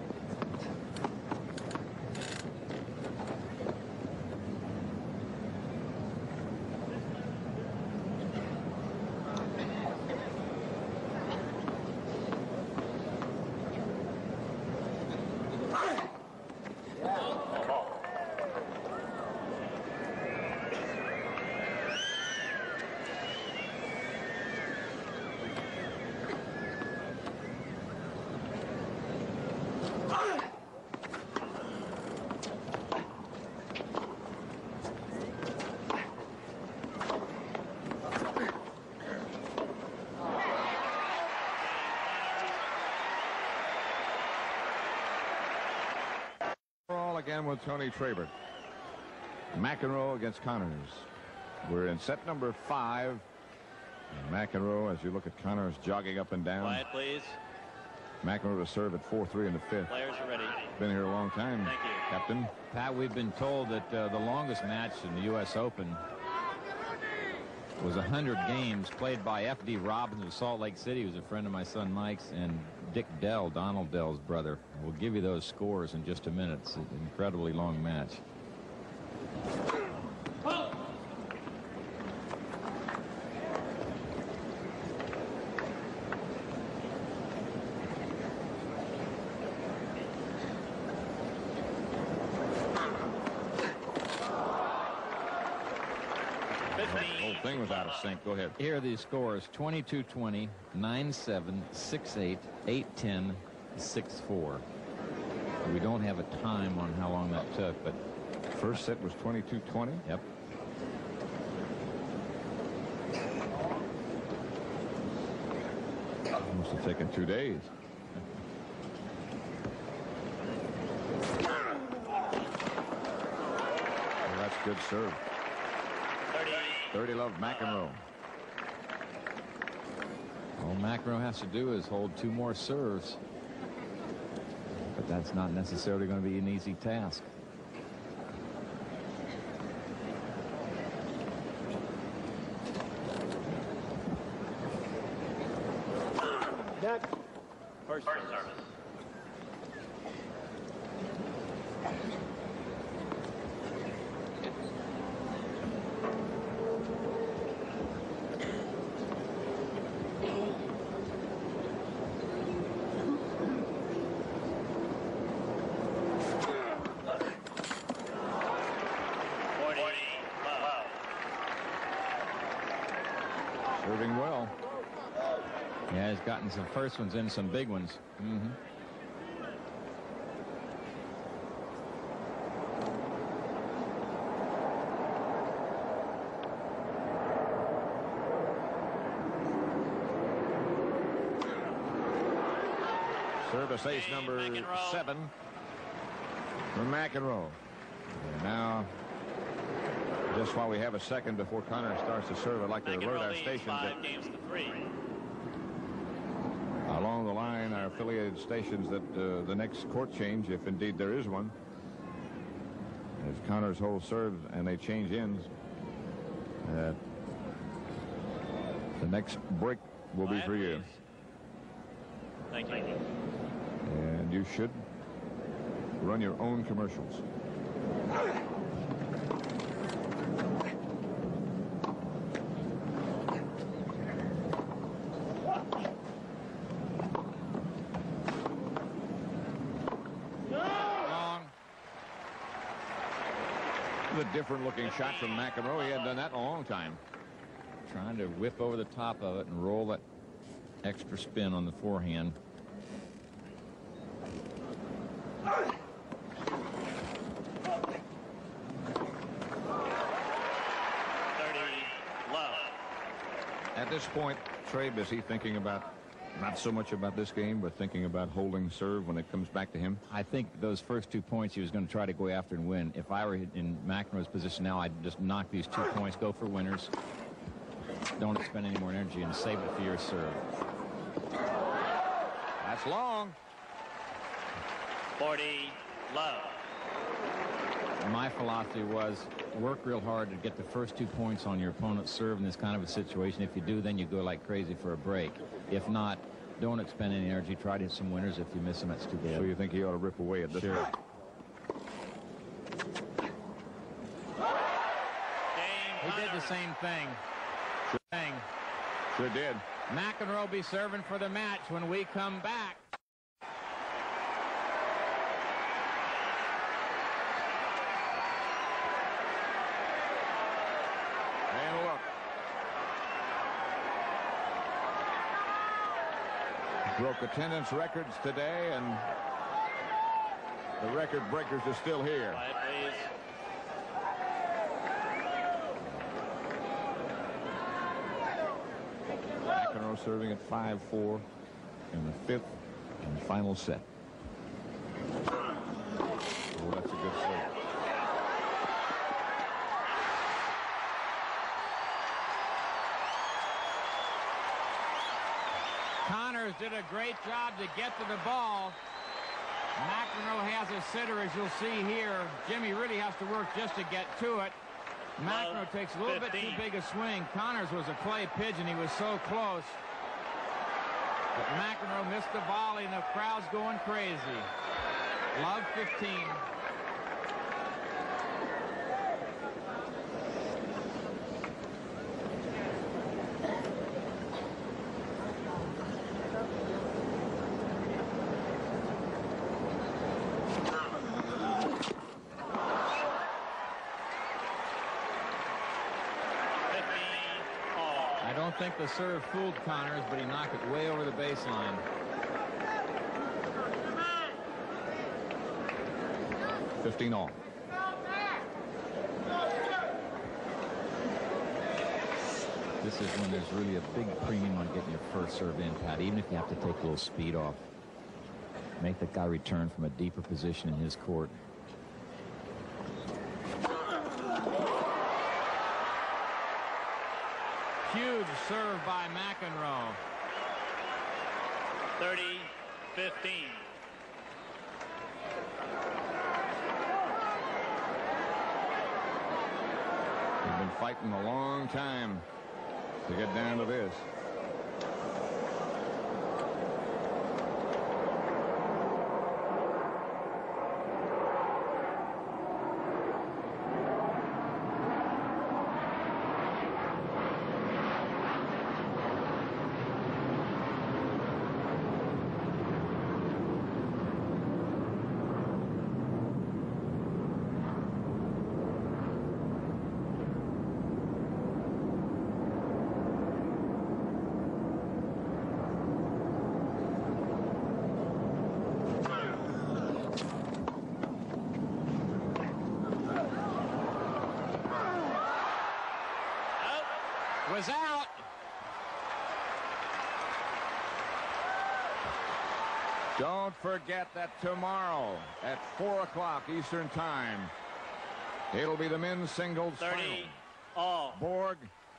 Again with Tony Trabert. McEnroe against Connors. We're in set number five. And McEnroe, as you look at Connors jogging up and down. Quiet, please. McEnroe to serve at four three in the fifth. Players are ready. Been here a long time. Thank you. Captain. Pat, we've been told that uh, the longest match in the U S Open was one hundred games played by F D Robbins of Salt Lake City, who's a friend of my son Mike's, and Dick Dell, Donald Dell's brother. We'll give you those scores in just a minute. It's an incredibly long match. The whole thing was out of sync. Go ahead. Here are these scores: twenty-two twenty, nine seven, six eight, eight ten, six four. We don't have a time on how long that took, but First set was twenty-two twenty. yep. Must have taken two days. Well, that's good serve. thirty. thirty love McEnroe. All McEnroe has to do is hold two more serves. But that's not necessarily going to be an easy task. Next. First service. Serving well. Yeah, he's gotten some first ones in, some big ones. Mm-hmm. Service ace number McEnroe. seven for McEnroe. And now, just while we have a second before Connor starts to serve, I'd like to alert McEnroe our leads stations five that games to three. along the line, our affiliated stations, that uh, the next court change, if indeed there is one, if Connor's hold serves and they change ends, uh, The next break will be for you. Thank you. And you should run your own commercials. A different looking shot from McEnroe. He hadn't done that in a long time. Trying to whip over the top of it and roll that extra spin on the forehand. thirty low. At this point, Trey, is he thinking about not so much about this game, but thinking about holding serve when it comes back to him? I think those first two points he was going to try to go after and win. If I were in McEnroe's position now, I'd just knock these two points, go for winners. Don't expend any more energy and save it for your serve. That's long. forty low. My philosophy was work real hard to get the first two points on your opponent's serve in this kind of a situation. If you do, then you go like crazy for a break. If not, don't expend any energy. Try to hit some winners. If you miss them, that's too bad. So you think he ought to rip away at this Sure. point? He did the same thing. Sure. thing. Sure did. McEnroe be serving for the match when we come back. And look. Broke attendance records today, and the record breakers are still here. Quiet, please. McEnroe serving at five four in the fifth and final set. Oh, that's a good serve. Connors did a great job to get to the ball. McEnroe has a sitter, as you'll see here. Jimmy really has to work just to get to it. McEnroe takes a little bit too big a swing. Connors was a clay pigeon. He was so close. But McEnroe missed the volley, and the crowd's going crazy. Love fifteen. I don't think the serve fooled Connors, but he knocked it way over the baseline. fifteen all. This is when there's really a big premium on getting your first serve in, Pat, even if you have to take a little speed off. Make the guy return from a deeper position in his court. Huge serve by McEnroe. thirty fifteen. He's been fighting a long time to get down to this. Was out. Don't forget that tomorrow at four o'clock Eastern Time, it'll be the men's singles thirty final. all. Borg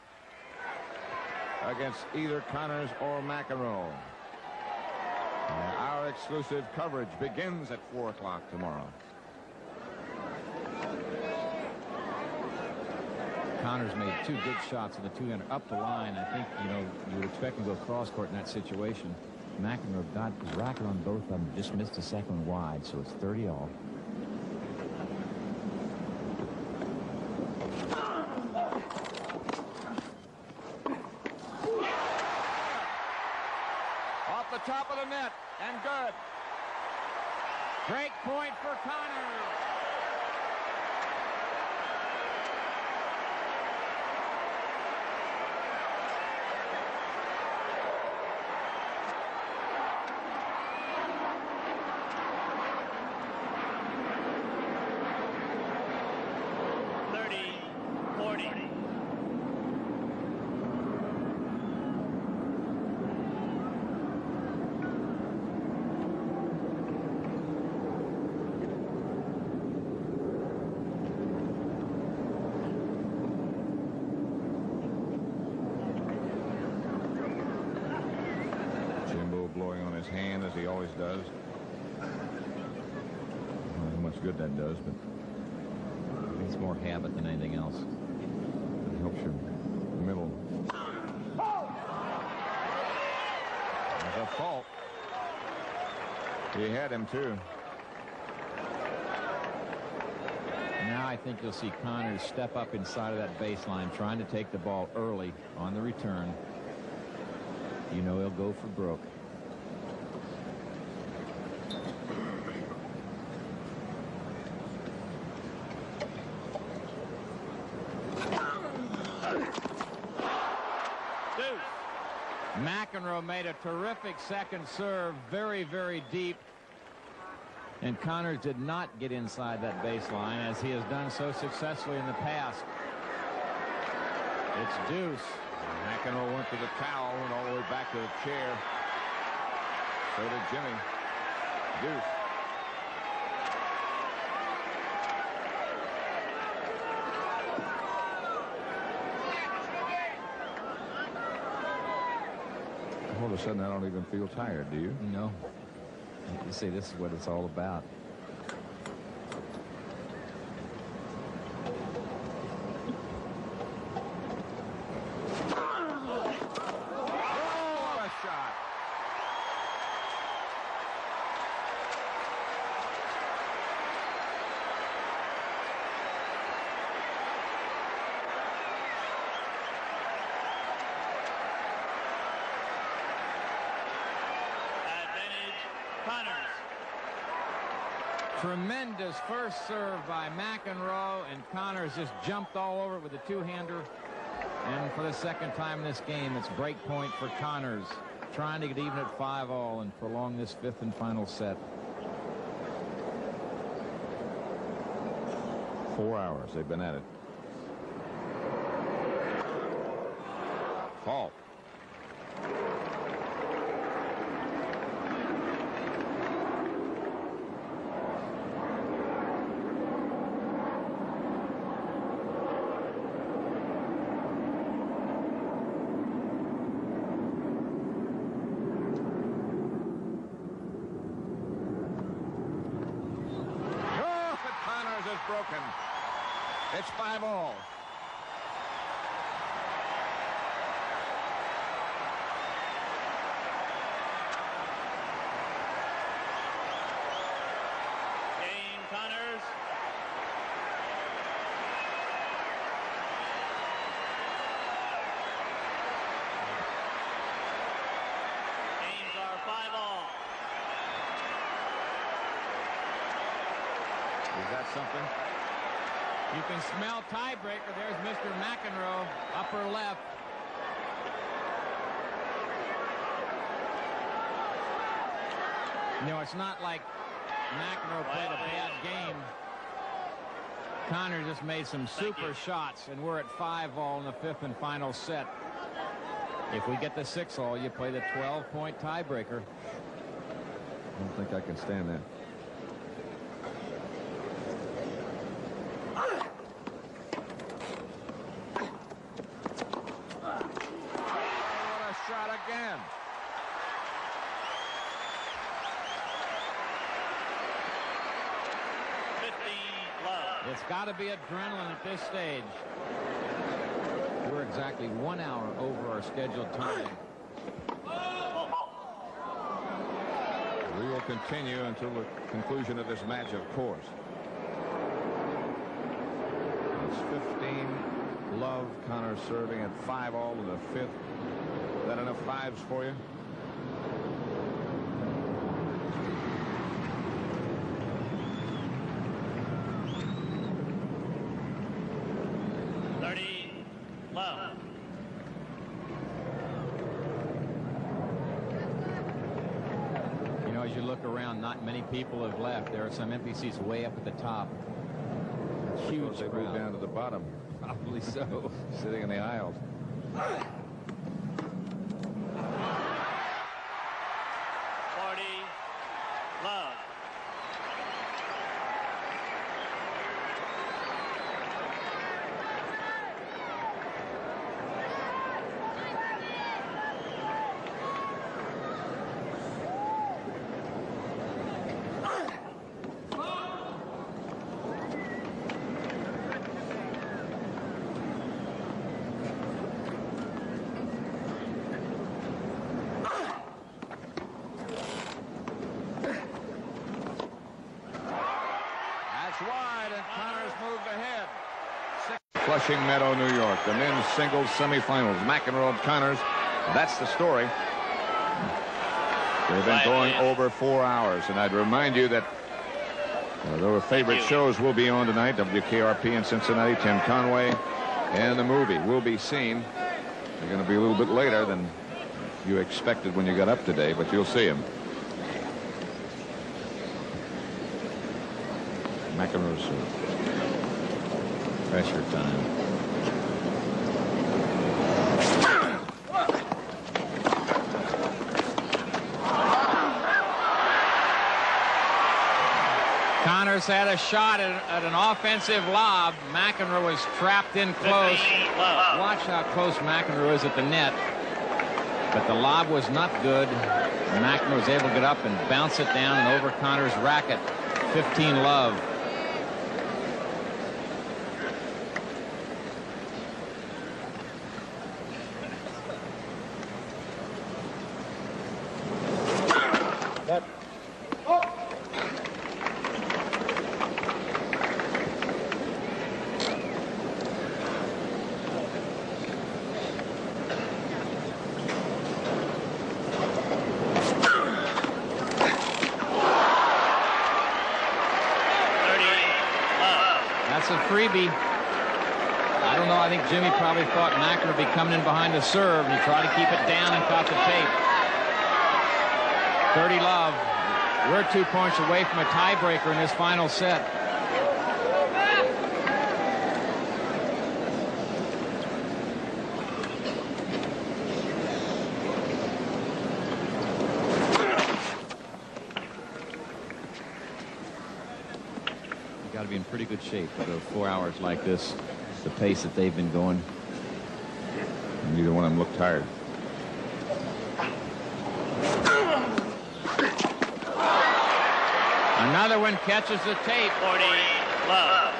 against either Connors or McEnroe. And our exclusive coverage begins at four o'clock tomorrow. Connors Connors made two good shots with the two-hander up the line. I think, you know, you would expect him to go cross court in that situation. McEnroe got his racket on both of them, just missed the second one wide, so it's thirty all. Off the top of the net, and good. Break point for Connors. thirty forty. Jimbo blowing on his hand as he always does. I don't know how much good that does, but It's more habit than anything else. it helps your middle. There's a fault. He had him too. Now I think you'll see Connors step up inside of that baseline, trying to take the ball early on the return. You know he'll go for broke. McEnroe made a terrific second serve, very, very deep. And Connors did not get inside that baseline, as he has done so successfully in the past. It's deuce. McEnroe went to the towel, went all the way back to the chair. So did Jimmy. Deuce. All of a sudden, I don't even feel tired, do you? No. You see, this is what it's all about. Oh, what a shot. Tremendous first serve by McEnroe, and Connors just jumped all over it with a two-hander. And for the second time in this game, it's break point for Connors, trying to get even at five all and prolong this fifth and final set. Four hours they've been at it. Fault. Broken. It's five all. Game, Connors. Games are five all. Is that something? You can smell tiebreaker. There's Mister McEnroe, upper left. You know, it's not like McEnroe played a bad game. Connor just made some super shots, and we're at five all in the fifth and final set. If we get the six all, you play the twelve point tiebreaker. I don't think I can stand that. Shot again. fifteen love. It's got to be adrenaline at this stage. exactly one hour over our scheduled time. We will continue until the conclusion of this match, of course. It's fifteen. Love, Connor serving at five all in the fifth. Is that enough fives for you? thirty, Love. You know, as you look around, not many people have left. There are some empty seats way up at the top. Huge They crowd. moved down to the bottom. Probably so. Sitting in the aisles. forty, Love. Wide, and Connors moved ahead. Flushing Meadow, New York, the men's singles semifinals. McEnroe and Connors. That's the story. They've been going over four hours, and I'd remind you that uh, their favorite shows will be on tonight. W K R P in Cincinnati, Tim Conway, and the movie will be seen. They're going to be a little bit later than you expected when you got up today, but you'll see them. McEnroe's Pressure time. Connors had a shot at, at an offensive lob. McEnroe was trapped in close. Watch how close McEnroe is at the net. But the lob was not good. McEnroe was able to get up and bounce it down and over Connors' racket. fifteen Love. That's a freebie. I don't know. I think Jimmy probably thought McEnroe would be coming in behind the serve, and he tried to keep it down and caught the tape. thirty Love. We're two points away from a tiebreaker in this final set. Got to be in pretty good shape for those four hours like this, the pace that they've been going. Neither one of them looked tired. Another one catches the tape. forty, Love.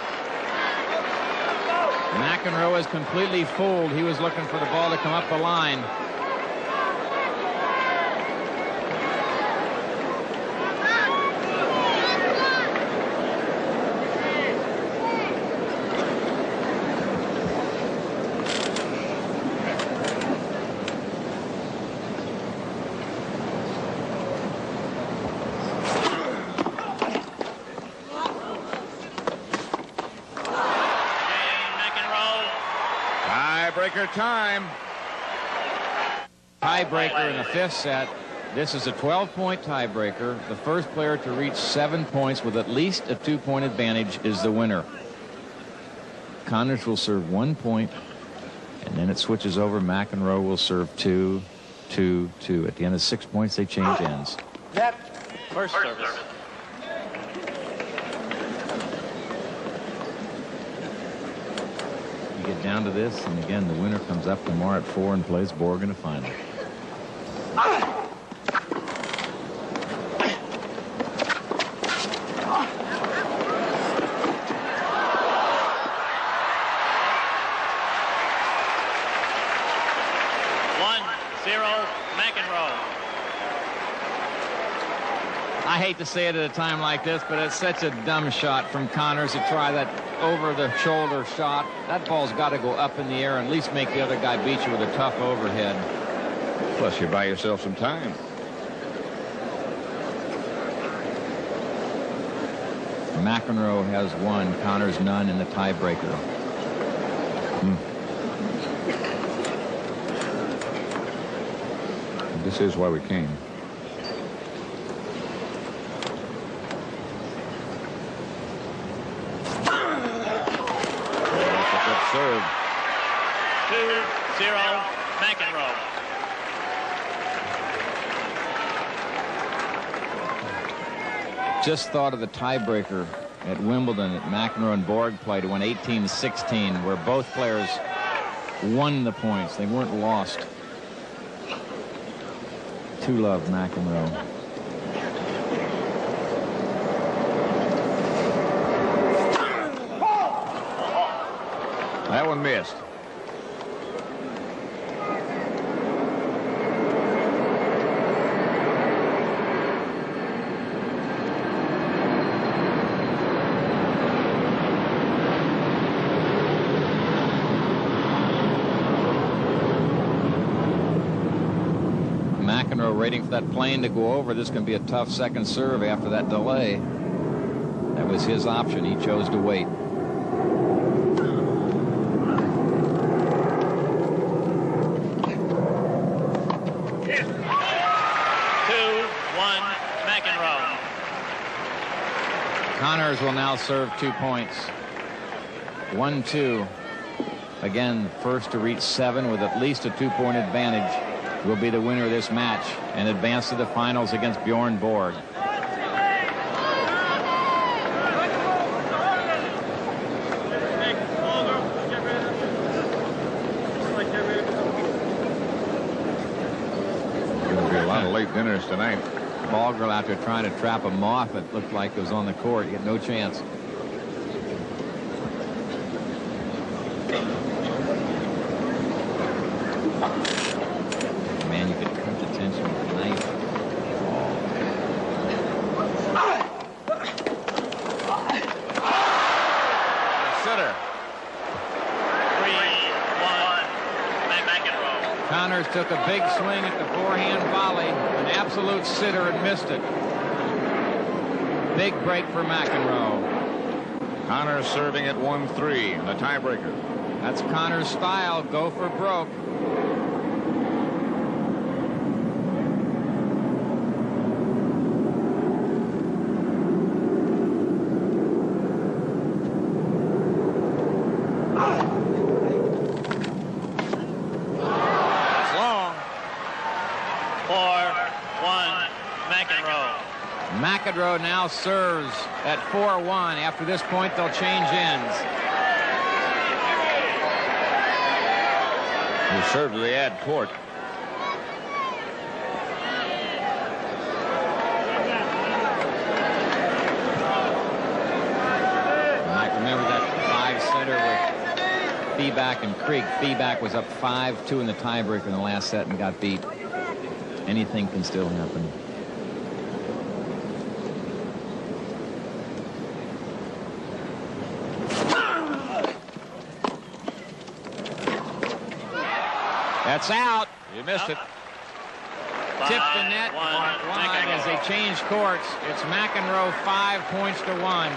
McEnroe is completely fooled. He was looking for the ball to come up the line. Tiebreaker time. Tiebreaker in the fifth set. This is a twelve point tiebreaker. The first player to reach seven points with at least a two point advantage is the winner. Connors will serve one point, and then it switches over. McEnroe will serve two, two, two. At the end of six points, they change ends. First service. You get down to this, and again, the winner comes up tomorrow at four and plays Borg in the final. zero, McEnroe. I hate to say it at a time like this, but it's such a dumb shot from Connors to try that over-the-shoulder shot. That ball's got to go up in the air and at least make the other guy beat you with a tough overhead. Plus, you buy yourself some time. McEnroe has one, Connors none in the tiebreaker. Hmm. This is why we came. Serve. two zero, McEnroe. Just thought of the tiebreaker at Wimbledon that McEnroe and Borg played. It went eighteen to sixteen, where both players won the points. They weren't lost. Two love McEnroe. That one missed. McEnroe waiting for that plane to go over. This can be a tough second serve after that delay. That was his option. He chose to wait. Connors will now serve two points. one two. Again, first to reach seven with at least a two-point advantage will be the winner of this match and advance to the finals against Bjorn Borg. There'll be a lot of late dinners tonight. Ball girl out there trying to trap a moth that looked like it was on the court. He had no chance. Man, you could cut the tension with a knife. Sitter. three one, McEnroe. Connors took a big swing at the forehand volley. An absolute sitter and missed it. Big break for McEnroe. Connors serving at one three in the tiebreaker. That's Connors' style. Go for broke. McEnroe now serves at four one. After this point, they'll change ends. He served to the ad court. You might remember that five setter with Feeback and Krieg. Feeback was up five two in the tiebreaker in the last set and got beat. Anything can still happen. That's out. You missed it. Tipped the net wide as they change courts. It's McEnroe five points to one.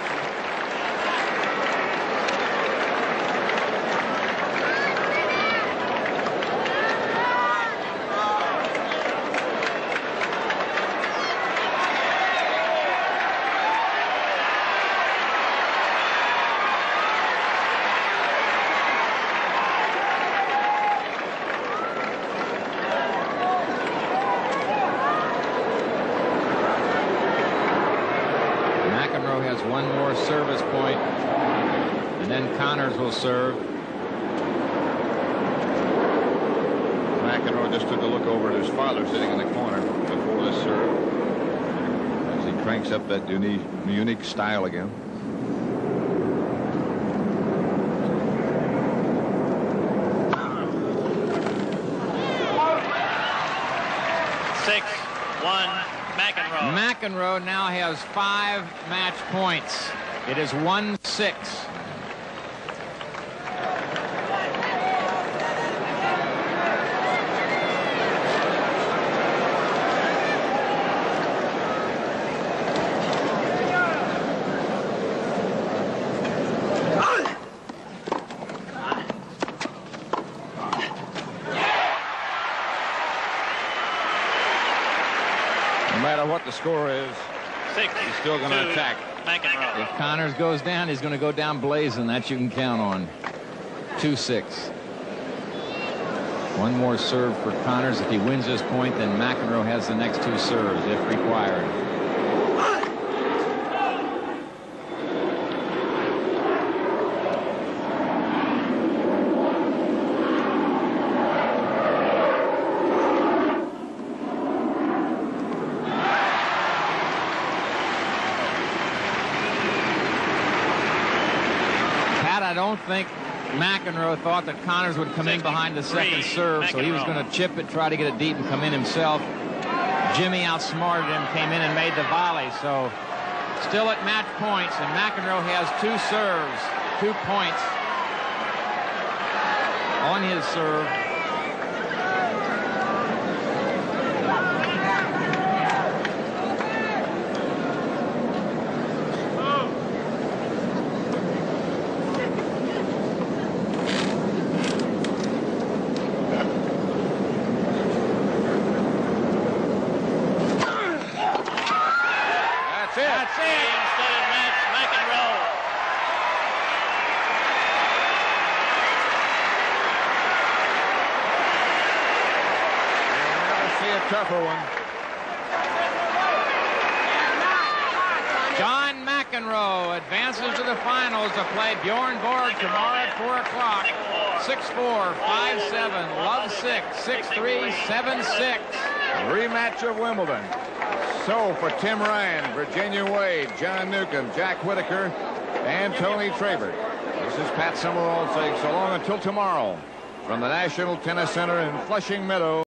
One more service point, and then Connors will serve. McEnroe just took a look over at his father sitting in the corner before this serve as he cranks up that unique, unique style again. McEnroe now has five match points. It is one six. No matter what the score is, Six. he's still going to attack. McEnroe. If Connors goes down, he's going to go down blazing. That you can count on. two six. One more serve for Connors. If he wins this point, then McEnroe has the next two serves if required. I don't think McEnroe thought that Connors would come in behind the second serve, so he was going to chip it, try to get it deep, and come in himself. Jimmy outsmarted him, came in and made the volley. So still at match points, and McEnroe has two serves, two points on his serve. That's it. That's it. Instead of match McEnroe. You'll never see a tougher one. John McEnroe advances to the finals to play Bjorn Borg tomorrow at four o'clock. six four, five seven, love six, six three, seven six. Rematch of Wimbledon. So for Tim Ryan, Virginia Wade, John Newcomb, Jack Whitaker, and Tony Trabert. This is Pat Summerall saying so long until tomorrow from the National Tennis Center in Flushing Meadow.